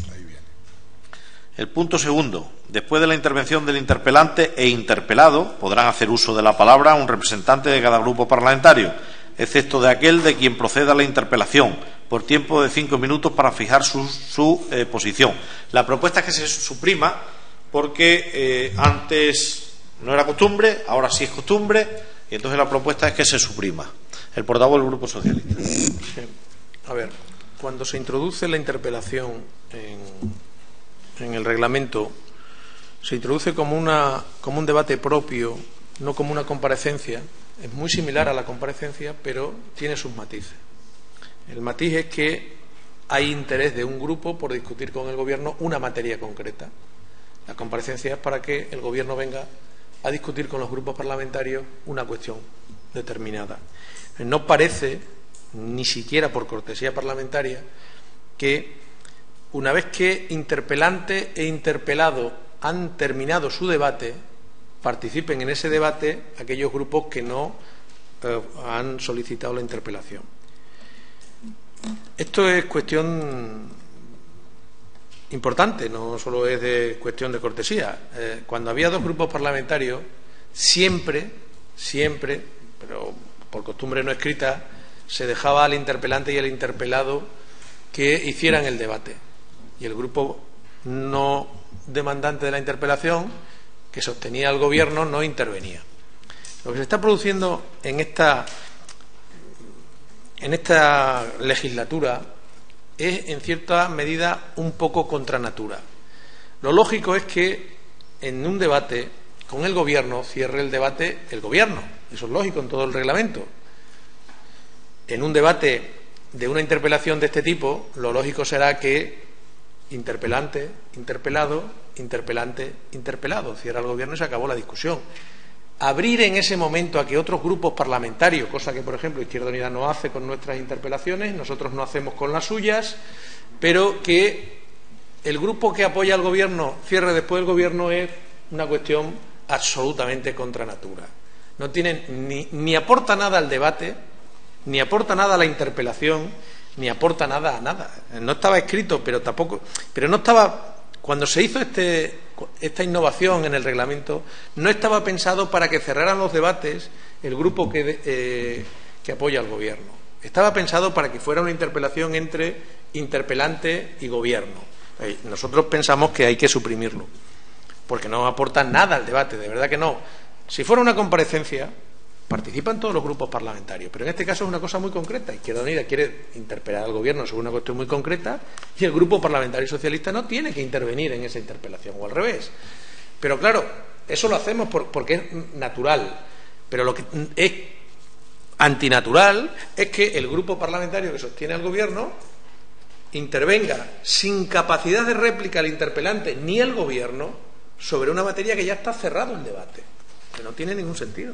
El punto segundo, después de la intervención del interpelante e interpelado, podrán hacer uso de la palabra un representante de cada grupo parlamentario, excepto de aquel de quien proceda la interpelación, por tiempo de cinco minutos para fijar su, su eh, posición. La propuesta es que se suprima porque eh, antes no era costumbre, ahora sí es costumbre, y entonces la propuesta es que se suprima. El portavoz del Grupo Socialista. Sí. A ver, cuando se introduce la interpelación en, en el reglamento, se introduce como, una, como un debate propio, no como una comparecencia. Es muy similar a la comparecencia, pero tiene sus matices. El matiz es que hay interés de un grupo por discutir con el Gobierno una materia concreta. La comparecencia es para que el Gobierno venga a discutir con los grupos parlamentarios una cuestión determinada. No parece, ni siquiera por cortesía parlamentaria, que una vez que interpelante e interpelado han terminado su debate, participen en ese debate aquellos grupos que no eh, han solicitado la interpelación. Esto es cuestión importante, no solo es de cuestión de cortesía. Eh, cuando había dos grupos parlamentarios, siempre, siempre, pero por costumbre no escrita, se dejaba al interpelante y al interpelado que hicieran el debate. Y el grupo no demandante de la interpelación, que sostenía al Gobierno, no intervenía. Lo que se está produciendo en esta, en esta legislatura es, en cierta medida, un poco contra natura. Lo lógico es que en un debate con el Gobierno cierre el debate el Gobierno. Eso es lógico en todo el reglamento. En un debate de una interpelación de este tipo, lo lógico será que interpelante, interpelado, interpelante, interpelado. Cierra el Gobierno y se acabó la discusión. Abrir en ese momento a que otros grupos parlamentarios, cosa que, por ejemplo, Izquierda Unida no hace con nuestras interpelaciones, nosotros no hacemos con las suyas, pero que el grupo que apoya al Gobierno cierre después del Gobierno es una cuestión absolutamente contra natura. No tienen ni, ni aporta nada al debate, ni aporta nada a la interpelación, ni aporta nada a nada. No estaba escrito, pero tampoco, pero no estaba, cuando se hizo este, esta innovación en el reglamento, no estaba pensado para que cerraran los debates el grupo que, eh, que apoya al Gobierno. Estaba pensado para que fuera una interpelación entre interpelante y Gobierno. Nosotros pensamos que hay que suprimirlo, porque no aporta nada al debate, de verdad que no. Si fuera una comparecencia, participan todos los grupos parlamentarios, pero en este caso es una cosa muy concreta. Izquierda Unida quiere interpelar al Gobierno sobre una cuestión muy concreta y el Grupo Parlamentario Socialista no tiene que intervenir en esa interpelación, o al revés. Pero claro, eso lo hacemos por, porque es natural, pero lo que es antinatural es que el grupo parlamentario que sostiene al Gobierno intervenga sin capacidad de réplica al interpelante ni el Gobierno sobre una materia que ya está cerrado el debate, que no tiene ningún sentido.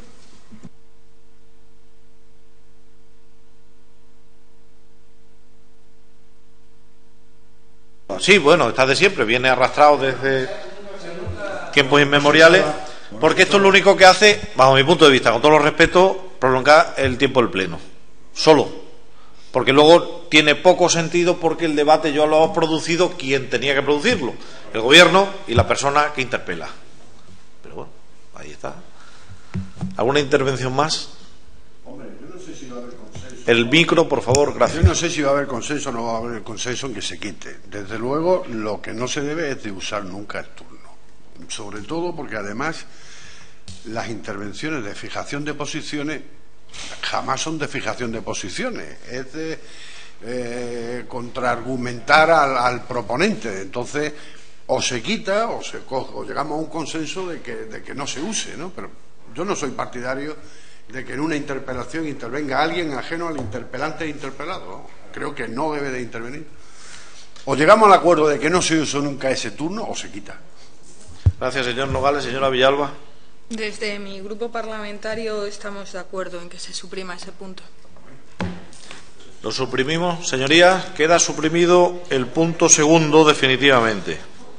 Sí, bueno, está de siempre, viene arrastrado desde tiempos inmemoriales, porque esto es lo único que hace, bajo mi punto de vista, con todos los respetos, prolongar el tiempo del Pleno. Solo. Porque luego tiene poco sentido porque el debate yo lo ha producido quien tenía que producirlo, el Gobierno y la persona que interpela. Pero bueno, ahí está. ¿Alguna intervención más? Hombre, yo no sé si va a haber consenso. El micro, por favor, gracias. Yo no sé si va a haber consenso o no va a haber consenso en que se quite. Desde luego, lo que no se debe es de usar nunca el turno. Sobre todo porque además las intervenciones de fijación de posiciones jamás son de fijación de posiciones, es de eh, contraargumentar al, al proponente. Entonces, o se quita o se coge, o llegamos a un consenso de que, de que no se use, ¿no? Pero yo no soy partidario de que en una interpelación intervenga alguien ajeno al interpelante e interpelado, ¿no? Creo que no debe de intervenir. O llegamos al acuerdo de que no se usó nunca ese turno o se quita. Gracias, señor Nogales. Señora Villalba. Desde mi grupo parlamentario estamos de acuerdo en que se suprima ese punto. Lo suprimimos, señorías. Queda suprimido el punto segundo definitivamente.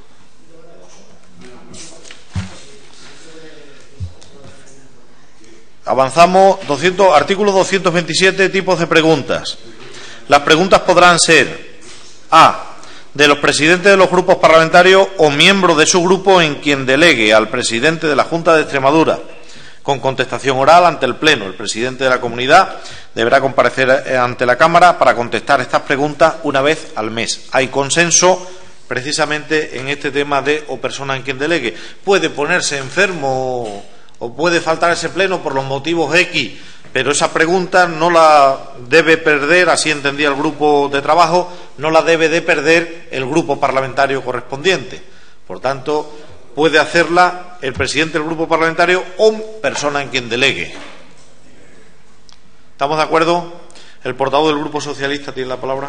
Avanzamos. doscientos, artículo doscientos veintisiete, tipos de preguntas. Las preguntas podrán ser A. de los presidentes de los grupos parlamentarios o miembros de su grupo en quien delegue al presidente de la Junta de Extremadura, con contestación oral ante el Pleno. El presidente de la comunidad deberá comparecer ante la Cámara para contestar estas preguntas una vez al mes. Hay consenso precisamente en este tema de o persona en quien delegue. Puede ponerse enfermo o puede faltar ese Pleno por los motivos X, pero esa pregunta no la debe perder, así entendía el grupo de trabajo, no la debe de perder el grupo parlamentario correspondiente. Por tanto, puede hacerla el presidente del grupo parlamentario o persona en quien delegue. ¿Estamos de acuerdo? El portavoz del Grupo Socialista tiene la palabra.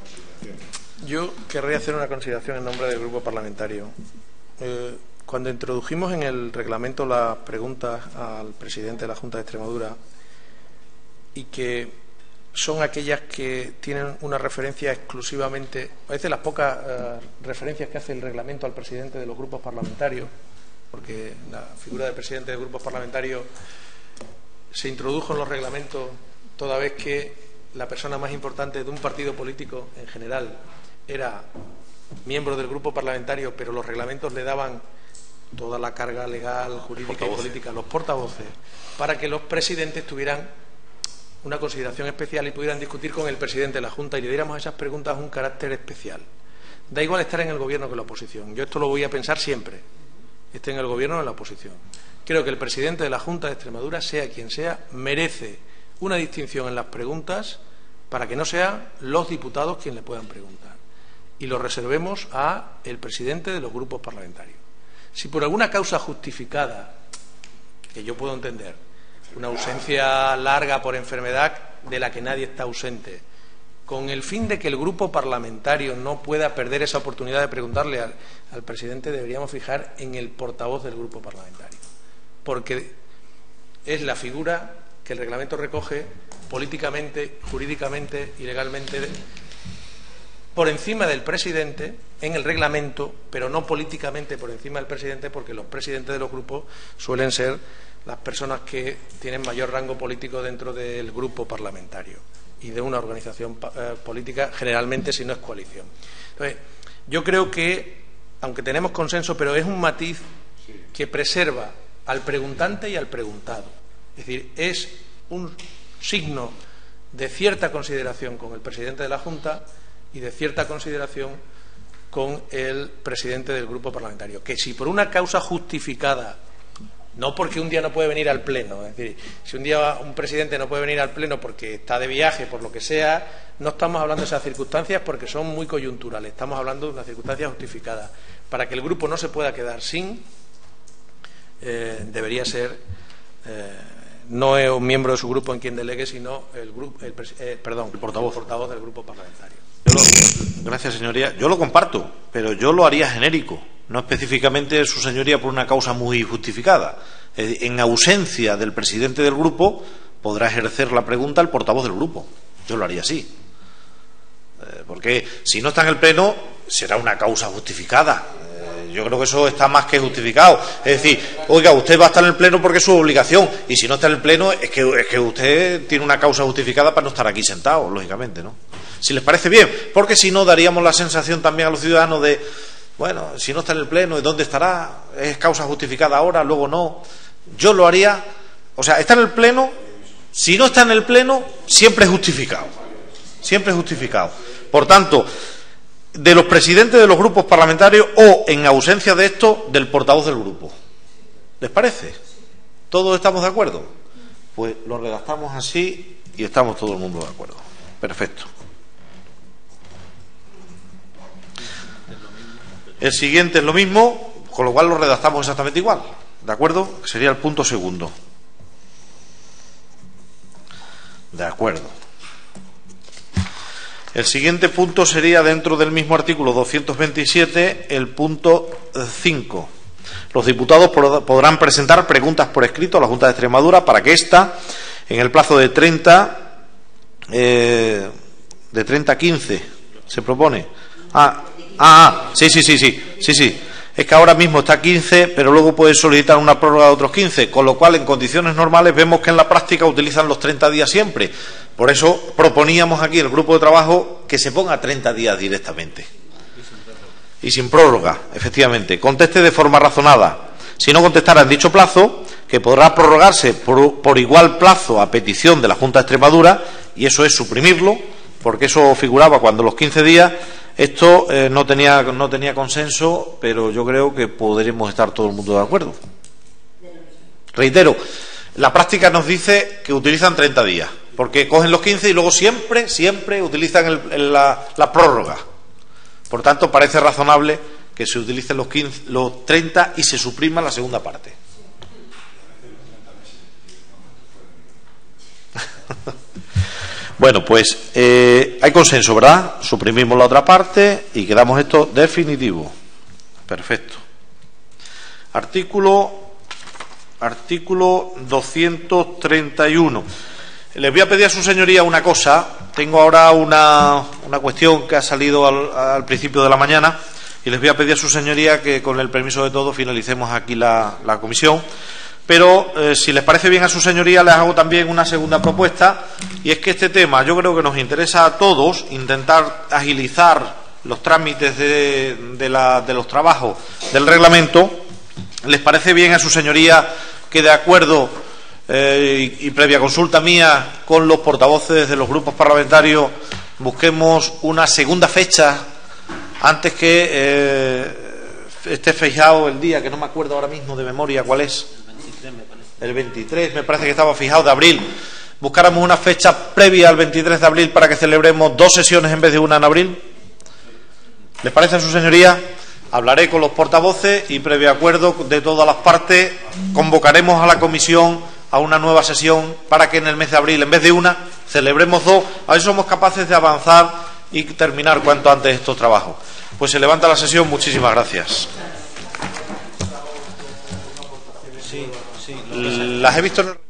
Yo querría hacer una consideración en nombre del grupo parlamentario. Eh, cuando introdujimos en el reglamento las preguntas al presidente de la Junta de Extremadura, y que son aquellas que tienen una referencia exclusivamente, a veces las pocas uh, referencias que hace el reglamento al presidente de los grupos parlamentarios, porque la figura del presidente de grupos parlamentarios se introdujo en los reglamentos toda vez que la persona más importante de un partido político en general era miembro del grupo parlamentario, pero los reglamentos le daban toda la carga legal, jurídica y política a los portavoces, para que los presidentes tuvieran una consideración especial y pudieran discutir con el presidente de la Junta y le diéramos a esas preguntas un carácter especial. Da igual estar en el Gobierno que en la oposición. Yo esto lo voy a pensar siempre, esté en el Gobierno o en la oposición. Creo que el presidente de la Junta de Extremadura, sea quien sea, merece una distinción en las preguntas para que no sean los diputados quienes le puedan preguntar. Y lo reservemos a el presidente de los grupos parlamentarios. Si por alguna causa justificada, que yo puedo entender, una ausencia larga por enfermedad de la que nadie está ausente, con el fin de que el grupo parlamentario no pueda perder esa oportunidad de preguntarle al, al presidente, deberíamos fijar en el portavoz del grupo parlamentario, porque es la figura que el reglamento recoge políticamente, jurídicamente y legalmente por encima del presidente en el reglamento, pero no políticamente por encima del presidente, porque los presidentes de los grupos suelen ser las personas que tienen mayor rango político dentro del grupo parlamentario y de una organización eh, política, generalmente si no es coalición. Entonces, yo creo que, aunque tenemos consenso, pero es un matiz que preserva al preguntante y al preguntado. Es decir, es un signo de cierta consideración con el presidente de la Junta y de cierta consideración con el presidente del grupo parlamentario, que si por una causa justificada No porque un día no puede venir al pleno. Es decir, si un día un presidente no puede venir al pleno porque está de viaje, por lo que sea, no estamos hablando de esas circunstancias porque son muy coyunturales. Estamos hablando de una circunstancia justificada. Para que el grupo no se pueda quedar sin, eh, debería ser, eh, no es un miembro de su grupo en quien delegue, sino el grupo, el, eh, perdón, el portavoz, portavoz del grupo parlamentario. Yo lo, gracias, señoría. Yo lo comparto, pero yo lo haría genérico. No específicamente su señoría por una causa muy justificada. En ausencia del presidente del grupo podrá ejercer la pregunta el portavoz del grupo. Yo lo haría así. Porque si no está en el pleno será una causa justificada. Yo creo que eso está más que justificado. Es decir, oiga, usted va a estar en el pleno porque es su obligación, y si no está en el pleno es que, es que usted tiene una causa justificada para no estar aquí sentado, lógicamente, ¿no? Si les parece bien, porque si no daríamos la sensación también a los ciudadanos de, bueno, si no está en el pleno, ¿y dónde estará? ¿Es causa justificada ahora, luego no? Yo lo haría, o sea, está en el pleno, si no está en el pleno, siempre es justificado. Siempre es justificado. Por tanto, de los presidentes de los grupos parlamentarios o, en ausencia de esto, del portavoz del grupo. ¿Les parece? ¿Todos estamos de acuerdo? Pues lo redactamos así y estamos todo el mundo de acuerdo. Perfecto. El siguiente es lo mismo, con lo cual lo redactamos exactamente igual. ¿De acuerdo? Sería el punto segundo. De acuerdo. El siguiente punto sería, dentro del mismo artículo doscientos veintisiete, el punto cinco. Los diputados podrán presentar preguntas por escrito a la Junta de Extremadura para que ésta, en el plazo de treinta, eh, de treinta a quince, se propone. Ah, ah, sí, sí, sí, sí, sí, sí. Es que ahora mismo está quince, pero luego puede solicitar una prórroga de otros quince, con lo cual, en condiciones normales, vemos que en la práctica utilizan los treinta días siempre. Por eso proponíamos aquí el grupo de trabajo que se ponga treinta días directamente. Y sin prórroga, efectivamente. Conteste de forma razonada. Si no contestara en dicho plazo, que podrá prorrogarse por, por igual plazo a petición de la Junta de Extremadura, y eso es suprimirlo, porque eso figuraba cuando los quince días. Esto eh, no tenía, no tenía consenso, pero yo creo que podremos estar todo el mundo de acuerdo. Reitero, la práctica nos dice que utilizan treinta días, porque cogen los quince y luego siempre, siempre utilizan el, el, la, la prórroga. Por tanto, parece razonable que se utilicen los, quince, los treinta y se suprima la segunda parte. Bueno, pues eh, hay consenso, ¿verdad? Suprimimos la otra parte y quedamos esto definitivo. Perfecto. Artículo, artículo doscientos treinta y uno. Les voy a pedir a su señoría una cosa. Tengo ahora una, una cuestión que ha salido al, al principio de la mañana y les voy a pedir a su señoría que, con el permiso de todos, finalicemos aquí la, la comisión. Pero, eh, si les parece bien a su señoría, les hago también una segunda propuesta, y es que este tema yo creo que nos interesa a todos, intentar agilizar los trámites de, de, la, de los trabajos del reglamento. ¿Les parece bien a su señoría que, de acuerdo eh, y, y previa consulta mía con los portavoces de los grupos parlamentarios, busquemos una segunda fecha antes que eh, esté fijado el día, que no me acuerdo ahora mismo de memoria cuál es? El veintitrés, me parece que estaba fijado, de abril. Buscáramos una fecha previa al veintitrés de abril para que celebremos dos sesiones en vez de una en abril. ¿Les parece a su señoría? Hablaré con los portavoces y, previo acuerdo de todas las partes, convocaremos a la comisión a una nueva sesión para que en el mes de abril, en vez de una, celebremos dos. A ver si somos capaces de avanzar y terminar cuanto antes estos trabajos. Pues se levanta la sesión. Muchísimas gracias. Sí, sí, Las he visto en el...